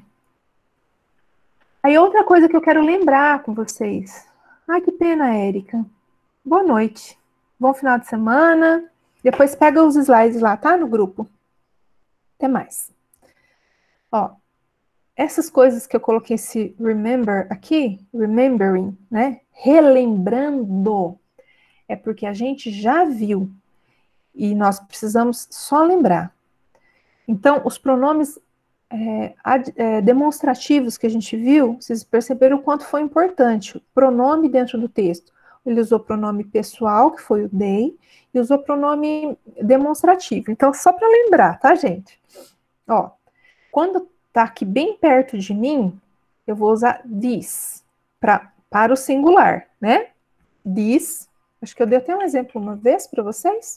Aí outra coisa que eu quero lembrar com vocês. Ai, que pena, Érica. Boa noite. Bom final de semana. Depois pega os slides lá, tá? No grupo. Até mais. Ó, essas coisas que eu coloquei esse remember aqui, remembering, né? Relembrando. É porque a gente já viu. E nós precisamos só lembrar. Então, os pronomes É, ad, é, demonstrativos que a gente viu, vocês perceberam o quanto foi importante. O pronome dentro do texto. Ele usou pronome pessoal, que foi o they, e usou pronome demonstrativo. Então, só para lembrar, tá, gente? Ó, quando tá aqui bem perto de mim, eu vou usar this pra, para o singular, né? This. Acho que eu dei até um exemplo uma vez para vocês.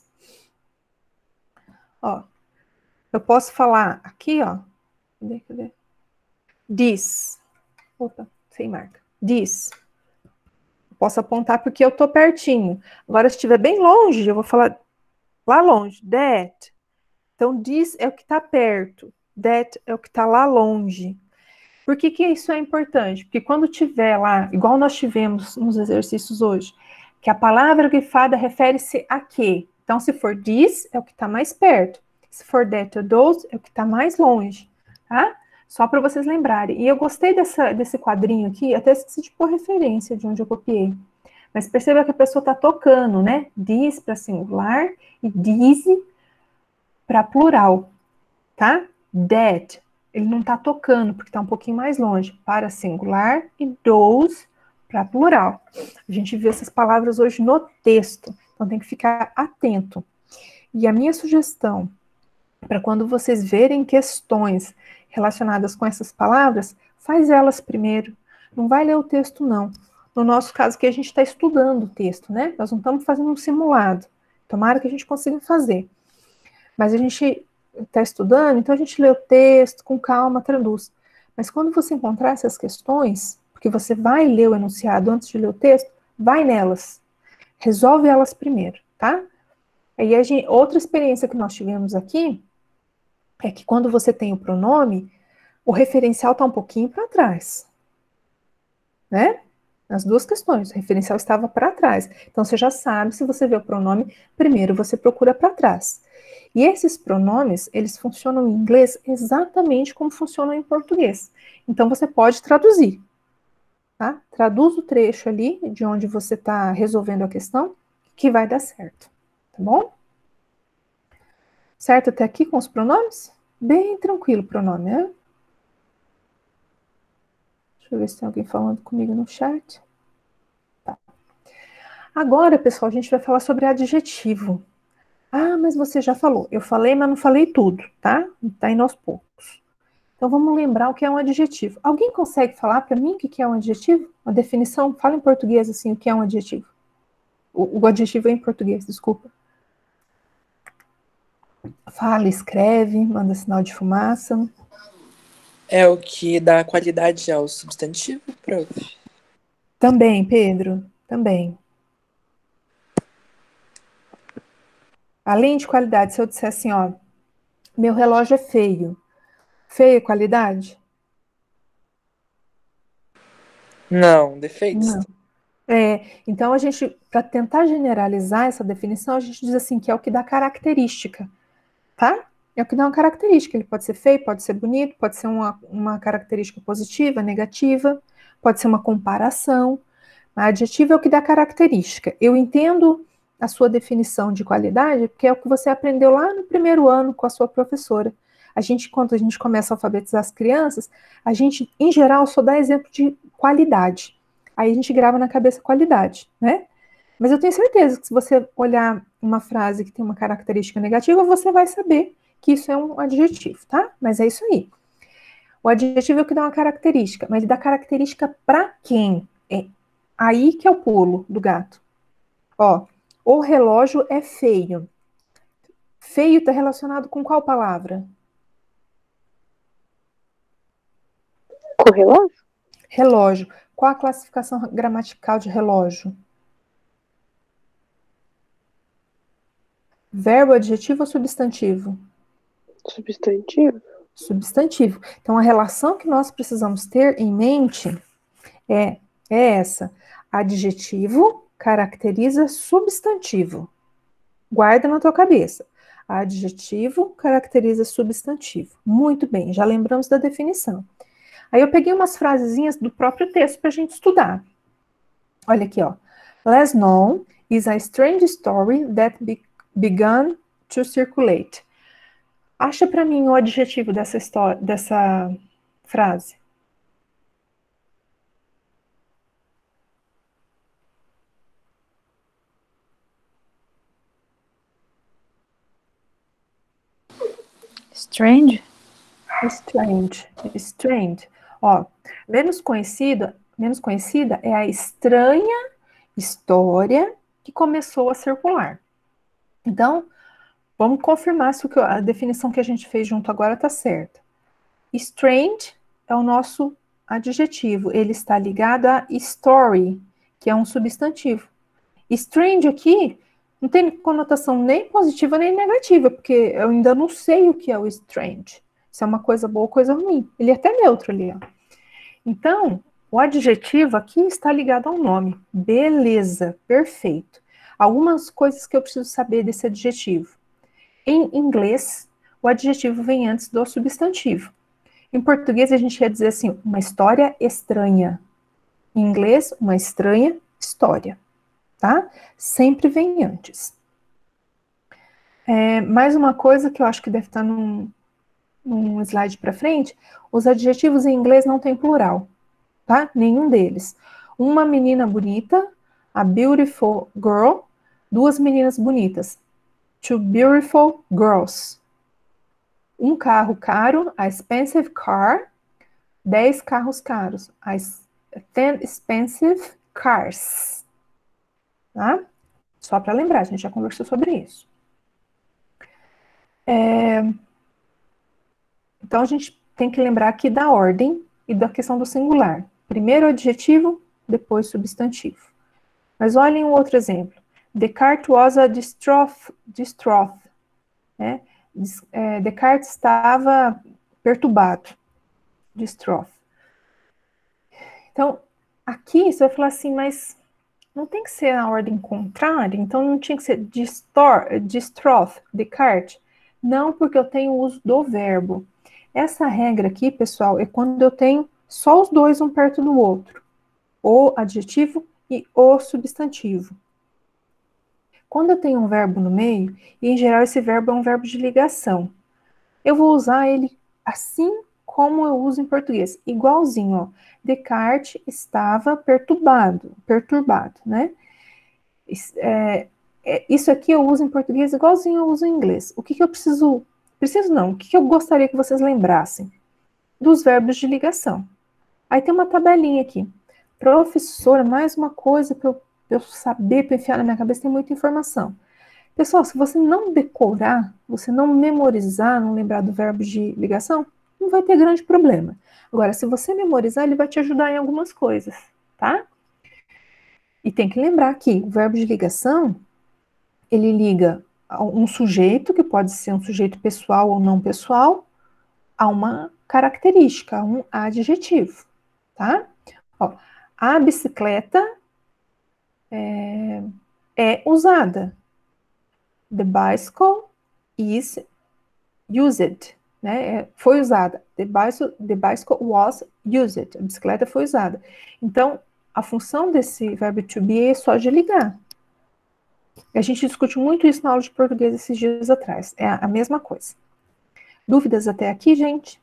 Ó, eu posso falar aqui, ó. Cadê, cadê? This. Opa, sem marca. This. Posso apontar porque eu tô pertinho. Agora, se estiver bem longe, eu vou falar lá longe. That. Então, this é o que está perto. That é o que está lá longe. Por que que isso é importante? Porque quando tiver lá, igual nós tivemos nos exercícios hoje, que a palavra grifada refere-se a quê? Então, se for this, é o que está mais perto. Se for that ou those, é o que está mais longe. Tá? Só para vocês lembrarem. E eu gostei dessa, desse quadrinho aqui, até esqueci de pôr referência de onde eu copiei. Mas perceba que a pessoa está tocando, né? Diz para singular e diz para plural, tá? That, ele não está tocando, porque está um pouquinho mais longe, para singular e those para plural. A gente viu essas palavras hoje no texto, então tem que ficar atento. E a minha sugestão, para quando vocês verem questões relacionadas com essas palavras, faz elas primeiro. Não vai ler o texto, não. No nosso caso, que a gente está estudando o texto, né? Nós não estamos fazendo um simulado. Tomara que a gente consiga fazer. Mas a gente está estudando, então a gente lê o texto com calma, traduz. Mas quando você encontrar essas questões, porque você vai ler o enunciado antes de ler o texto, vai nelas. Resolve elas primeiro, tá? Aí a gente, outra experiência que nós tivemos aqui é que quando você tem o pronome, o referencial está um pouquinho para trás, né? Nas duas questões, o referencial estava para trás. Então, você já sabe, se você vê o pronome, primeiro você procura para trás. E esses pronomes, eles funcionam em inglês exatamente como funcionam em português. Então, você pode traduzir, tá? Traduz o trecho ali, de onde você está resolvendo a questão, que vai dar certo, tá bom? Certo até aqui com os pronomes? Bem tranquilo o pronome, né? Deixa eu ver se tem alguém falando comigo no chat. Tá. Agora, pessoal, a gente vai falar sobre adjetivo. Ah, mas você já falou. Eu falei, mas não falei tudo, tá? Tá indo aos poucos. Então, vamos lembrar o que é um adjetivo. Alguém consegue falar para mim o que é um adjetivo? Uma definição? Fala em português, assim, o que é um adjetivo. O, o adjetivo é em português, desculpa. Fala, escreve, manda sinal de fumaça. É o que dá qualidade ao substantivo, prof? Também, Pedro, também. Além de qualidade, se eu disser assim, ó, meu relógio é feio. Feio é qualidade? Não, defeitos. Não. É, então, a gente, para tentar generalizar essa definição, a gente diz assim, que é o que dá característica, tá? É o que dá uma característica. Ele pode ser feio, pode ser bonito, pode ser uma, uma característica positiva, negativa, pode ser uma comparação. Mas adjetivo é o que dá característica. Eu entendo a sua definição de qualidade, porque é o que você aprendeu lá no primeiro ano com a sua professora. A gente, quando a gente começa a alfabetizar as crianças, a gente, em geral, só dá exemplo de qualidade. Aí a gente grava na cabeça qualidade, né? Mas eu tenho certeza que se você olhar uma frase que tem uma característica negativa, você vai saber que isso é um adjetivo, tá? Mas é isso aí. O adjetivo é o que dá uma característica, mas ele dá característica para quem? É aí que é o pulo do gato. Ó, o relógio é feio. Feio está relacionado com qual palavra? Com relógio? Relógio. Qual a classificação gramatical de relógio? Verbo, adjetivo ou substantivo? Substantivo? Substantivo. Então, a relação que nós precisamos ter em mente é, é essa. Adjetivo caracteriza substantivo. Guarda na tua cabeça. Adjetivo caracteriza substantivo. Muito bem, já lembramos da definição. Aí eu peguei umas frasezinhas do próprio texto para a gente estudar. Olha aqui, ó. Less known is a strange story that be began to circulate. Acha para mim o adjetivo dessa história, dessa frase. Strange? Strange. Strange. Ó, menos conhecida, menos conhecida é a estranha história que começou a circular. Então, vamos confirmar se a definição que a gente fez junto agora está certa. Strange é o nosso adjetivo. Ele está ligado a story, que é um substantivo. Strange aqui não tem conotação nem positiva nem negativa, porque eu ainda não sei o que é o strange. Se é uma coisa boa ou coisa ruim. Ele é até neutro ali, ó. Então, o adjetivo aqui está ligado ao nome. Beleza, perfeito. Algumas coisas que eu preciso saber desse adjetivo. Em inglês, o adjetivo vem antes do substantivo. Em português, a gente ia dizer assim, uma história estranha. Em inglês, uma estranha história, tá? Sempre vem antes. É, mais uma coisa que eu acho que deve estar num, num slide para frente, os adjetivos em inglês não tem plural, tá? Nenhum deles. Uma menina bonita, a beautiful girl, duas meninas bonitas, two beautiful girls. Um carro caro, a expensive car, dez carros caros, as ten expensive cars. Tá? Só para lembrar, a gente já conversou sobre isso. É... Então, a gente tem que lembrar aqui da ordem e da questão do singular. Primeiro adjetivo, depois substantivo. Mas olhem um outro exemplo. Descartes was a distraught. distraught né? É, Descartes estava perturbado. Distraught. Então, aqui você vai falar assim, mas não tem que ser a ordem contrária? Então não tinha que ser distraught, Descartes? Não, porque eu tenho o uso do verbo. Essa regra aqui, pessoal, é quando eu tenho só os dois um perto do outro. O adjetivo e o substantivo. Quando eu tenho um verbo no meio, e em geral esse verbo é um verbo de ligação, eu vou usar ele assim como eu uso em português, igualzinho, ó. Descartes estava perturbado, perturbado, né? É, é, isso aqui eu uso em português igualzinho eu uso em inglês. O que, que eu preciso, preciso não, o que, que eu gostaria que vocês lembrassem? Dos verbos de ligação. Aí tem uma tabelinha aqui. Professora, mais uma coisa para eu, eu saber, para enfiar na minha cabeça, tem muita informação. Pessoal, se você não decorar, você não memorizar, não lembrar do verbo de ligação, não vai ter grande problema. Agora, se você memorizar, ele vai te ajudar em algumas coisas, tá? E tem que lembrar que o verbo de ligação, ele liga um sujeito, que pode ser um sujeito pessoal ou não pessoal, a uma característica, a um adjetivo, tá? Ó, a bicicleta é, é usada. The bicycle is used. Né? Foi usada. The bicycle, the bicycle was used. A bicicleta foi usada. Então, a função desse verbo to be é só de ligar. A gente discute muito isso na aula de português esses dias atrás. É a mesma coisa. Dúvidas até aqui, gente?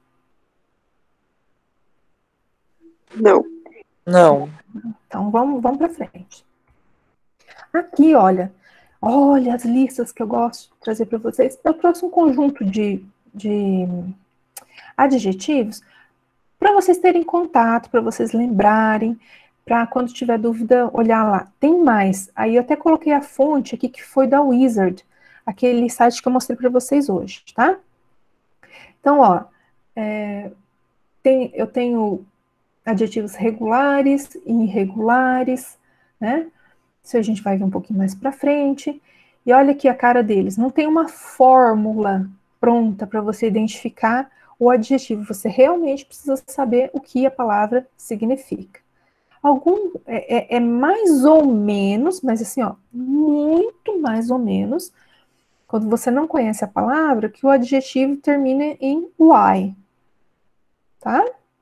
Não. Não. Então, vamos, vamos para frente. Aqui, olha. Olha as listas que eu gosto de trazer para vocês. Eu trouxe um conjunto de, de adjetivos para vocês terem contato, para vocês lembrarem, para quando tiver dúvida, olhar lá. Tem mais. Aí eu até coloquei a fonte aqui, que foi da Wizard, aquele site que eu mostrei para vocês hoje, tá? Então, ó, é, tem, eu tenho adjetivos regulares e irregulares, né? Isso a gente vai ver um pouquinho mais para frente. E olha aqui a cara deles. Não tem uma fórmula pronta para você identificar o adjetivo. Você realmente precisa saber o que a palavra significa. Algum, é, é, é mais ou menos, mas assim, ó, muito mais ou menos, quando você não conhece a palavra, que o adjetivo termina em Y, tá?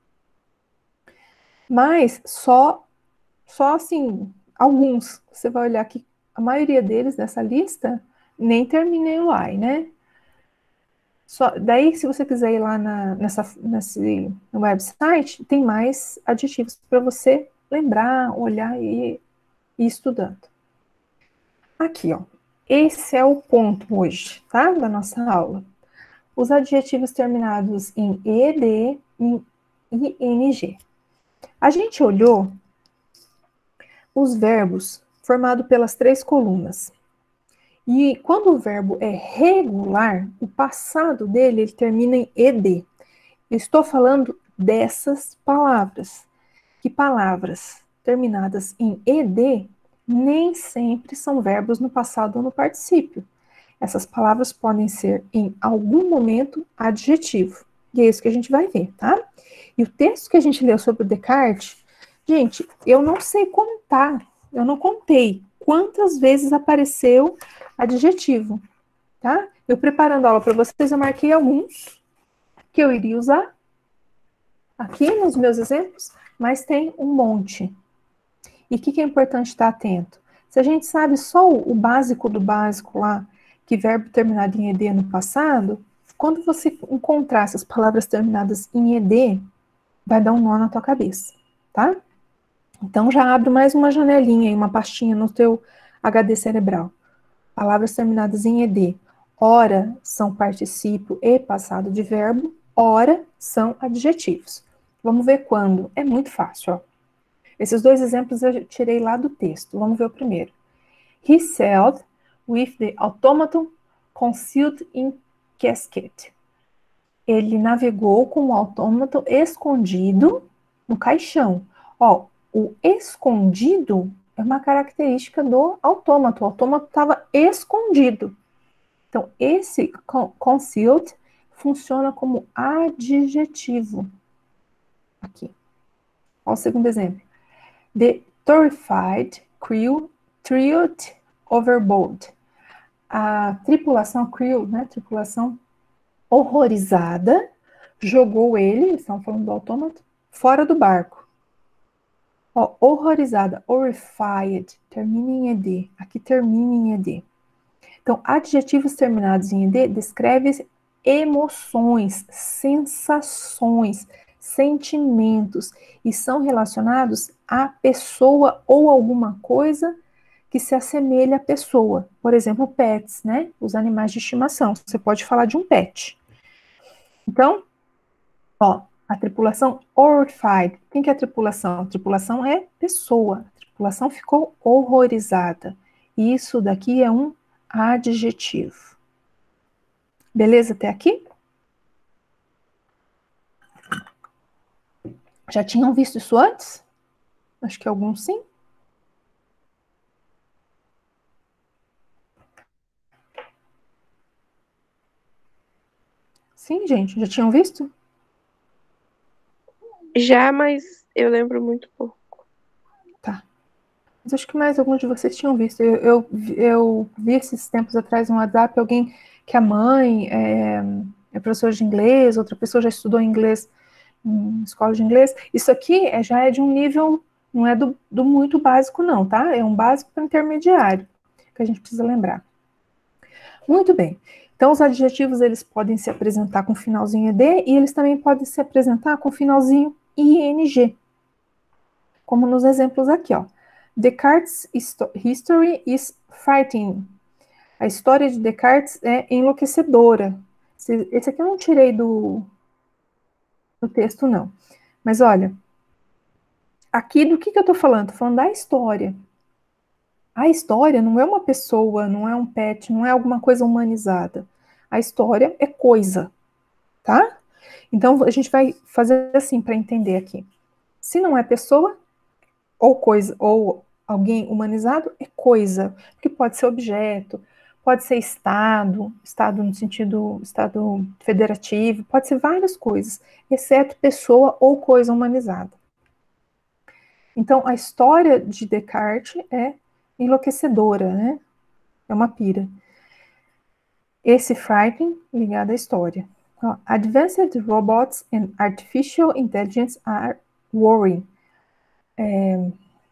Mas só, só assim, alguns, você vai olhar que a maioria deles dessa lista nem termina em Y, né? Só, daí, se você quiser ir lá na, nessa, nesse, no website, tem mais adjetivos para você lembrar, olhar e, e ir estudando. Aqui, ó. Esse é o ponto hoje, tá? Da nossa aula. Os adjetivos terminados em ed e em ing. A gente olhou os verbos formados pelas três colunas. E quando o verbo é regular, o passado dele ele termina em ed. Eu estou falando dessas palavras. Que palavras terminadas em ed nem sempre são verbos no passado ou no particípio. Essas palavras podem ser, em algum momento, adjetivo. E é isso que a gente vai ver, tá? E o texto que a gente leu sobre o Descartes, gente, eu não sei contar, eu não contei quantas vezes apareceu adjetivo, tá? Eu preparando a aula para vocês, eu marquei alguns que eu iria usar, aqui nos meus exemplos, mas tem um monte. E o que, que é importante estar atento? Se a gente sabe só o, o básico do básico lá, que verbo terminado em ed no passado, quando você encontrar essas palavras terminadas em ed, vai dar um nó na tua cabeça, tá? Então já abre mais uma janelinha e uma pastinha no teu H D cerebral. Palavras terminadas em ed. Ora são particípio e passado de verbo, ora são adjetivos. Vamos ver quando. É muito fácil, ó. Esses dois exemplos eu tirei lá do texto. Vamos ver o primeiro. He sailed with the automaton concealed in casket. Ele navegou com o autômato escondido no caixão. Ó, o escondido é uma característica do autômato. O autômato estava escondido. Então, esse concealed funciona como adjetivo. Aqui. Ó, o segundo exemplo. The terrified crew threw overboard. A tripulação crew, né, tripulação horrorizada, jogou ele, eles estão falando do autômato, fora do barco. Ó, horrorizada, horrified, termina em ed. Aqui termina em ed. Então, adjetivos terminados em ed descrevem emoções, sensações, sentimentos e são relacionados à pessoa ou alguma coisa que se assemelha à pessoa. Por exemplo, pets, né? Os animais de estimação. Você pode falar de um pet. Então, ó, a tripulação horrified. Quem que é a tripulação? A tripulação é pessoa. A tripulação ficou horrorizada. Isso daqui é um adjetivo. Beleza até aqui? Já tinham visto isso antes? Acho que alguns sim. Sim, gente, já tinham visto? Já, mas eu lembro muito pouco. Tá. Mas acho que mais alguns de vocês tinham visto. Eu, eu, eu vi esses tempos atrás no WhatsApp alguém que a mãe é, é professora de inglês, outra pessoa já estudou inglês em escola de inglês. Isso aqui é, já é de um nível, não é do, do muito básico não, tá? É um básico para intermediário, que a gente precisa lembrar. Muito bem. Então, os adjetivos, eles podem se apresentar com finalzinho ed e eles também podem se apresentar com finalzinho ing, como nos exemplos aqui, ó. Descartes' history is frightening. A história de Descartes é enlouquecedora. Esse aqui eu não tirei do, do texto, não. Mas olha, aqui do que, que eu tô falando? Tô falando da história. A história não é uma pessoa, não é um pet, não é alguma coisa humanizada. A história é coisa, tá? Então, a gente vai fazer assim para entender aqui. Se não é pessoa, ou coisa, ou alguém humanizado, é coisa, que pode ser objeto, pode ser estado, estado no sentido, estado federativo, pode ser várias coisas, exceto pessoa ou coisa humanizada. Então, a história de Descartes é enlouquecedora, né? É uma pira. Esse frightening ligado à história. Ó, Advanced robots and artificial intelligence are worrying. É,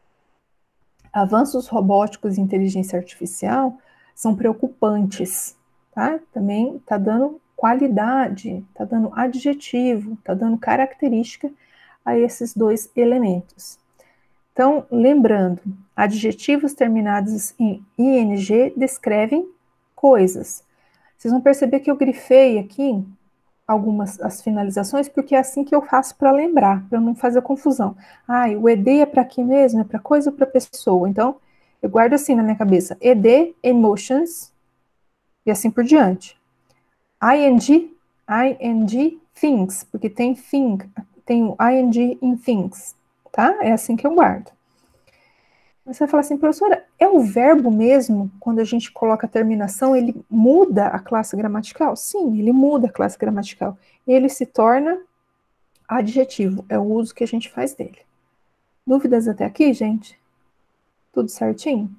avanços robóticos e inteligência artificial são preocupantes, tá? Também está dando qualidade, está dando adjetivo, está dando característica a esses dois elementos. Então, lembrando, adjetivos terminados em ing descrevem coisas. Vocês vão perceber que eu grifei aqui algumas as finalizações, porque é assim que eu faço para lembrar, para não fazer confusão. Ah, o ed é para quê mesmo? É para coisa ou para pessoa? Então, eu guardo assim na minha cabeça, ed, emotions, e assim por diante. ing, ing, things, porque tem thing, tem o ing em things, tá? É assim que eu guardo. Você vai falar assim, professora, é o verbo mesmo, quando a gente coloca a terminação, ele muda a classe gramatical? Sim, ele muda a classe gramatical. Ele se torna adjetivo, é o uso que a gente faz dele. Dúvidas até aqui, gente? Tudo certinho?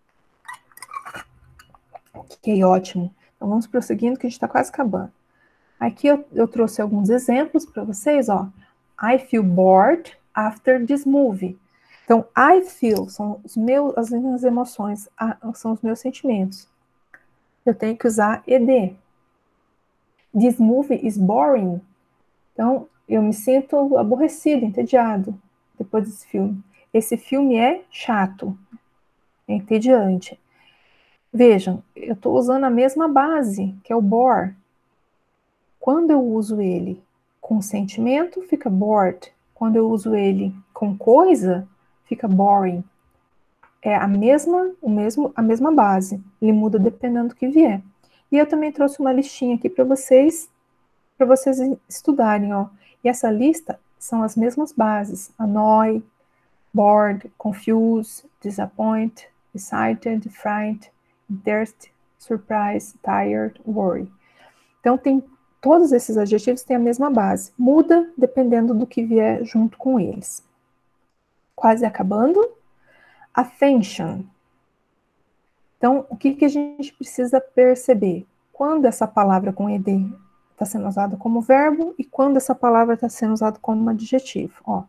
Ok, ótimo. Então vamos prosseguindo que a gente está quase acabando. Aqui eu, eu trouxe alguns exemplos para vocês, ó. I feel bored after this movie. Então, I feel são os meus, as minhas emoções, são os meus sentimentos. Eu tenho que usar ed. This movie is boring. Então, eu me sinto aborrecido, entediado depois desse filme. Esse filme é chato, é entediante. Vejam, eu estou usando a mesma base, que é o bore. Quando eu uso ele com sentimento, fica bored. Quando eu uso ele com coisa, fica boring. É a mesma, o mesmo, a mesma base. Ele muda dependendo do que vier. E eu também trouxe uma listinha aqui para vocês, para vocês estudarem, ó. E essa lista são as mesmas bases: annoy, bored, confused, disappoint, excited, frightened, thirst, surprise, tired, worry. Então tem todos esses adjetivos têm a mesma base. Muda dependendo do que vier junto com eles. Quase acabando. Attention. Então, o que, que a gente precisa perceber? Quando essa palavra com ed está sendo usada como verbo e quando essa palavra está sendo usada como adjetivo. Ó.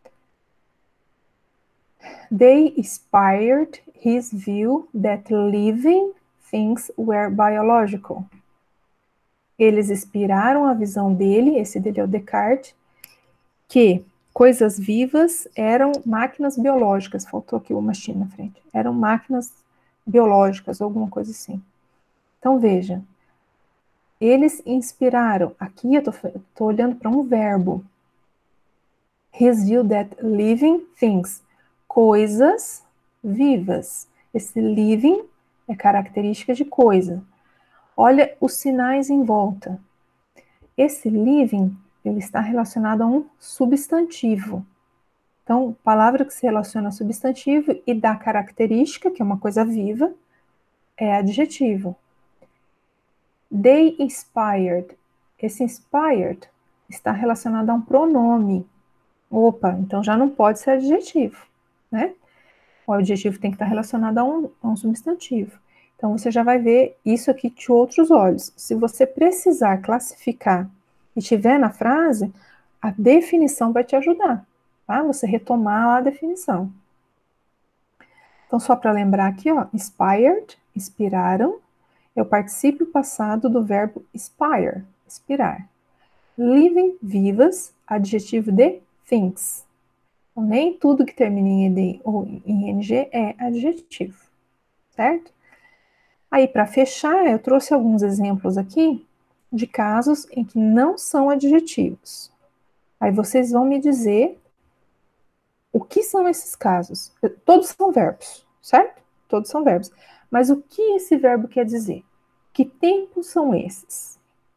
They inspired his view that living things were biological. Eles inspiraram a visão dele, esse dele é o Descartes, que coisas vivas eram máquinas biológicas. Faltou aqui o machine na frente. Eram máquinas biológicas, alguma coisa assim. Então, veja. Eles inspiraram. Aqui eu estou olhando para um verbo. His view that living things. Coisas vivas. Esse living é característica de coisa. Olha os sinais em volta. Esse living, ele está relacionado a um substantivo. Então, palavra que se relaciona a substantivo e dá característica, que é uma coisa viva, é adjetivo. They inspired. Esse inspired está relacionado a um pronome. Opa, então já não pode ser adjetivo, né? O adjetivo tem que estar relacionado a um, a um substantivo. Então, você já vai ver isso aqui de outros olhos. Se você precisar classificar e tiver na frase, a definição vai te ajudar, tá? Você retomar lá a definição. Então, só para lembrar aqui, ó, inspired, inspiraram, é o particípio passado do verbo inspire, inspirar. Living, vivas, adjetivo de things. Então, nem tudo que termina em ed ou em ing é adjetivo, certo? Aí, para fechar, eu trouxe alguns exemplos aqui de casos em que não são adjetivos. Aí vocês vão me dizer o que são esses casos. Todos são verbos, certo? Todos são verbos. Mas o que esse verbo quer dizer? Que tempos são esses?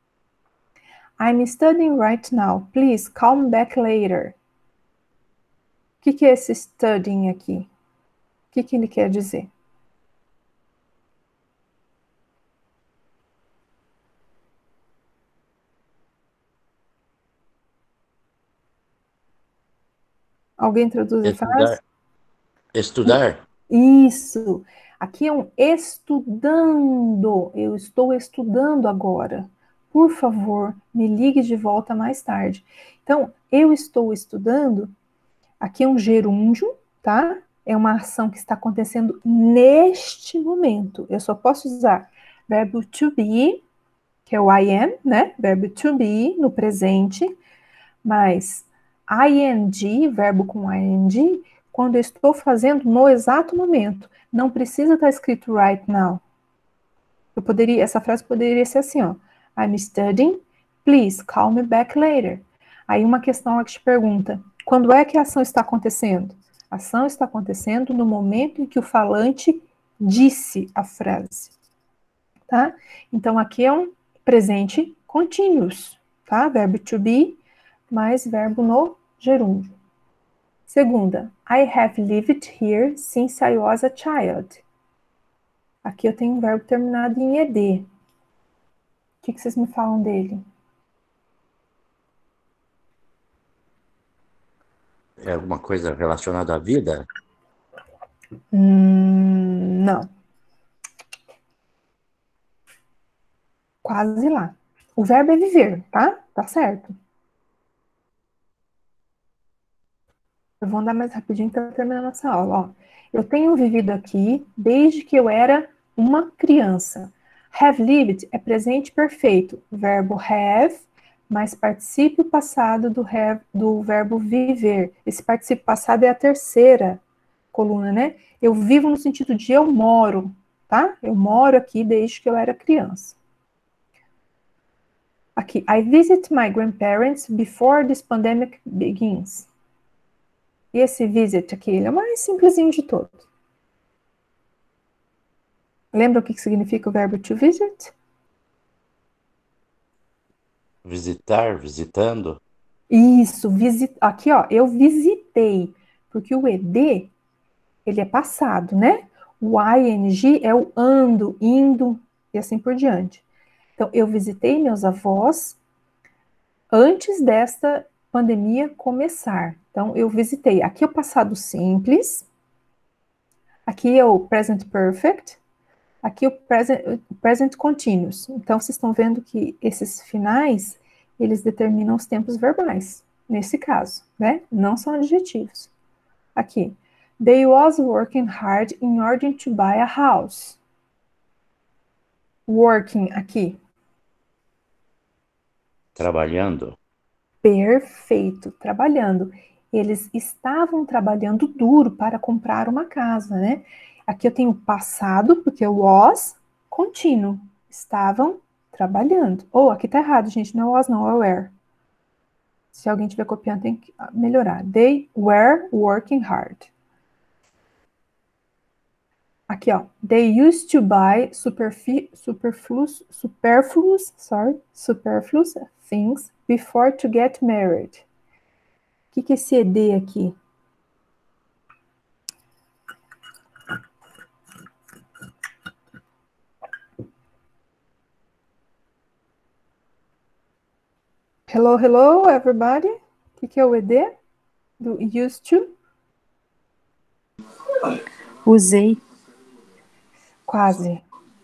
I'm studying right now. Please call me back later. O que, que é esse studying aqui? O que, que ele quer dizer? Alguém traduz a frase? Estudar. Isso. Aqui é um estudando. Eu estou estudando agora. Por favor, me ligue de volta mais tarde. Então, eu estou estudando. Aqui é um gerúndio, tá? É uma ação que está acontecendo neste momento. Eu só posso usar verbo to be, que é o I am, né? Verbo to be no presente, mas ing, verbo com ing, quando eu estou fazendo no exato momento. Não precisa estar escrito right now. Eu poderia, essa frase poderia ser assim, ó. I'm studying, please call me back later. Aí uma questão que te pergunta, quando é que a ação está acontecendo? A ação está acontecendo no momento em que o falante disse a frase, tá? Então, aqui é um presente continuous, tá? Verbo to be, mais verbo no gerúndio. Segunda, I have lived here since I was a child. Aqui eu tenho um verbo terminado em ed. O que, que vocês me falam dele? É alguma coisa relacionada à vida? Hum, não. Quase lá. O verbo é viver, tá? Tá certo. Eu vou andar mais rapidinho para terminar nossa aula. Ó, eu tenho vivido aqui desde que eu era uma criança. Have lived é presente perfeito. Verbo have, mais particípio passado do, have, do verbo viver. Esse particípio passado é a terceira coluna, né? Eu vivo no sentido de eu moro, tá? Eu moro aqui desde que eu era criança. Aqui, I visit my grandparents before this pandemic begins. E esse visit aqui, ele é o mais simplesinho de todos. Lembra o que significa o verbo to visit? Visitar, visitando. Isso, visit... aqui ó, eu visitei, porque o ed, ele é passado, né? O ing é o ando, indo e assim por diante. Então, eu visitei meus avós antes desta pandemia começar. Então, eu visitei. Aqui é o passado simples, aqui é o present perfect, aqui é o present, o present continuous. Então, vocês estão vendo que esses finais, eles determinam os tempos verbais, nesse caso, né? Não são adjetivos. Aqui, they was working hard in order to buy a house. Working, aqui. Trabalhando. Perfeito, trabalhando. Eles estavam trabalhando duro para comprar uma casa, né? Aqui eu tenho passado, porque was contínuo. Estavam trabalhando. Ou, oh, aqui tá errado, gente, não é was não, é were. Se alguém estiver copiando, tem que melhorar. They were working hard. Aqui, ó. They used to buy superfluous, superfluous, sorry, superfluous things before to get married. O que, que é esse ed aqui? Hello, hello, everybody. O que, que é o ed? Do used to? Usei. Quase.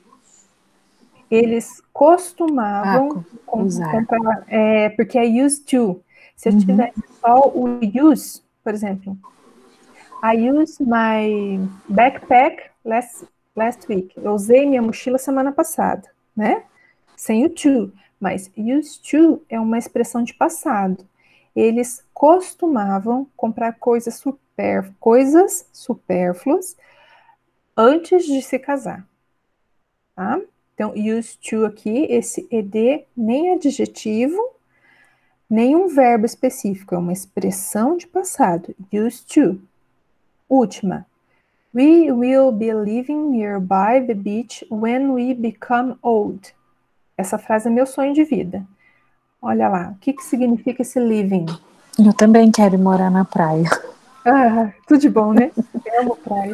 Eles costumavam Ah, usar. comprar, é, porque é used to. Se eu Uhum. tivesse só o use, por exemplo, I used my backpack last, last week. Eu usei minha mochila semana passada, né? Sem o to. Mas used to é uma expressão de passado. Eles costumavam comprar coisas, super, coisas supérfluas antes de se casar. Tá? Então, used to aqui, esse ed nem adjetivo, nem um verbo específico, é uma expressão de passado. Used to. Última. We will be living nearby the beach when we become old. Essa frase é meu sonho de vida. Olha lá, o que, que significa esse living? Eu também quero morar na praia. Ah, tudo de bom, né? Eu amo praia.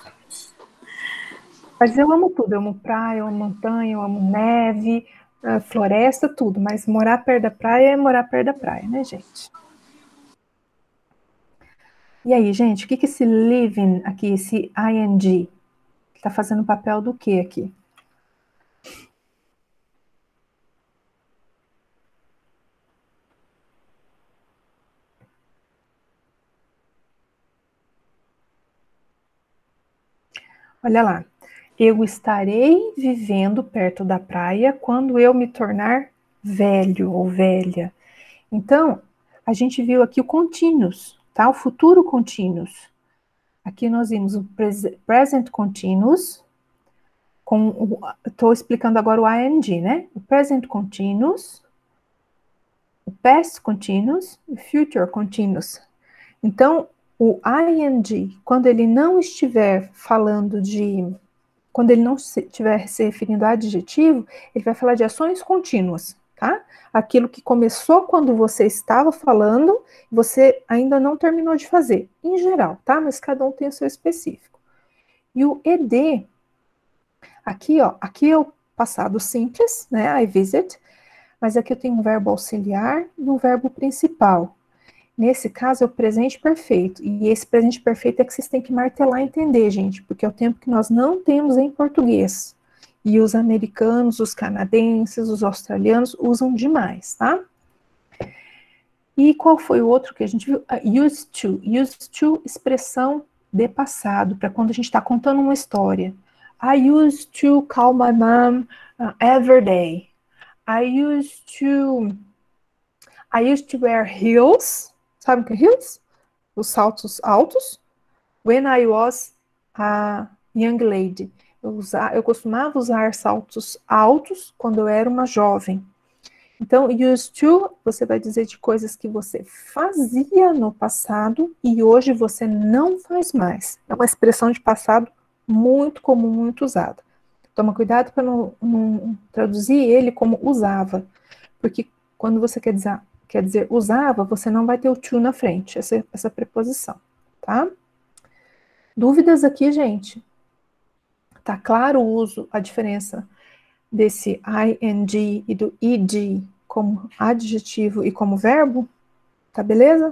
Mas eu amo tudo, eu amo praia, eu amo montanha, eu amo neve, floresta, tudo. Mas morar perto da praia é morar perto da praia, né, gente? E aí, gente, o que, que esse living aqui, esse ing, está fazendo o papel do que aqui? Olha lá. Eu estarei vivendo perto da praia quando eu me tornar velho ou velha. Então, a gente viu aqui o continuous, tá? O futuro continuous. Aqui nós vimos o present continuous, com estou explicando agora o ing, né? O present continuous, o past continuous e o future continuous. Então, o ing, quando ele não estiver falando de... Quando ele não estiver se referindo a adjetivo, ele vai falar de ações contínuas, tá? Aquilo que começou quando você estava falando, você ainda não terminou de fazer, em geral, tá? Mas cada um tem o seu específico. E o ed, aqui, ó, aqui é o passado simples, né? I visit, mas aqui eu tenho um verbo auxiliar e um verbo principal. Nesse caso, é o presente perfeito. E esse presente perfeito é que vocês têm que martelar e entender, gente, porque é o tempo que nós não temos em português. E os americanos, os canadenses, os australianos usam demais, tá? E qual foi o outro que a gente viu? Uh, used to. Used to, expressão de passado, para quando a gente está contando uma história. I used to call my mom uh, every day. I used to... I used to wear heels. Sabe o que é heels? Os saltos altos. When I was a young lady. Eu, usa, eu costumava usar saltos altos quando eu era uma jovem. Então, used to, você vai dizer de coisas que você fazia no passado e hoje você não faz mais. É uma expressão de passado muito comum, muito usada. Toma cuidado para não, não traduzir ele como usava, porque quando você quer dizer, quer dizer usava, você não vai ter o to na frente, essa, essa preposição, tá? Dúvidas aqui, gente? Tá claro o uso, a diferença desse ing e do ed como adjetivo e como verbo? Tá beleza?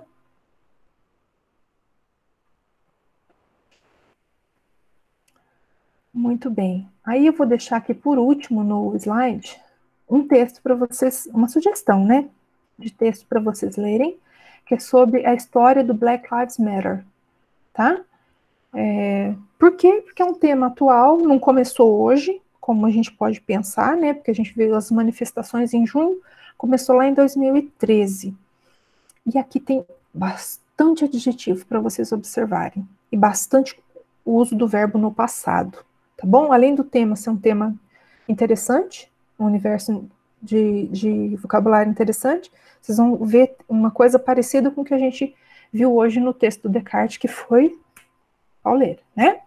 Muito bem. Aí eu vou deixar aqui por último no slide um texto para vocês, uma sugestão, né? De texto para vocês lerem, que é sobre a história do Black Lives Matter, tá? É, por quê? Porque é um tema atual, não começou hoje, como a gente pode pensar, né? Porque a gente viu as manifestações em junho, começou lá em dois mil e treze. E aqui tem bastante adjetivo para vocês observarem, e bastante uso do verbo no passado, tá bom? Além do tema ser um tema interessante, um universo de, de vocabulário interessante, vocês vão ver uma coisa parecida com o que a gente viu hoje no texto do Descartes, que foi pauleira, né?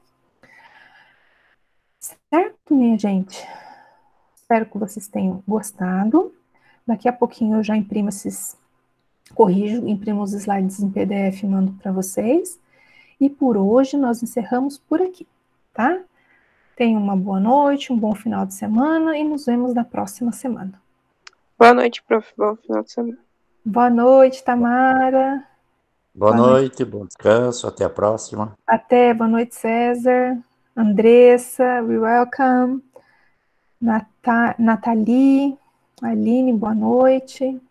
Certo, minha gente? Espero que vocês tenham gostado. Daqui a pouquinho eu já imprimo esses, corrijo, imprimo os slides em P D F e mando para vocês. E por hoje nós encerramos por aqui, tá? Tenham uma boa noite, um bom final de semana e nos vemos na próxima semana. Boa noite, prof. Bom final de semana. Boa noite, Tamara. Boa, boa noite, noite, bom descanso, até a próxima. Até, boa noite, César, Andressa, we welcome, Nata, Nathalie, Aline, boa noite.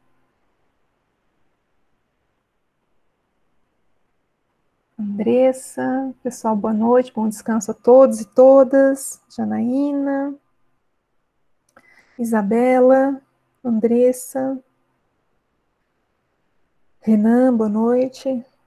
Andressa, pessoal, boa noite, bom descanso a todos e todas. Janaína, Isabela, Andressa, Renan, boa noite.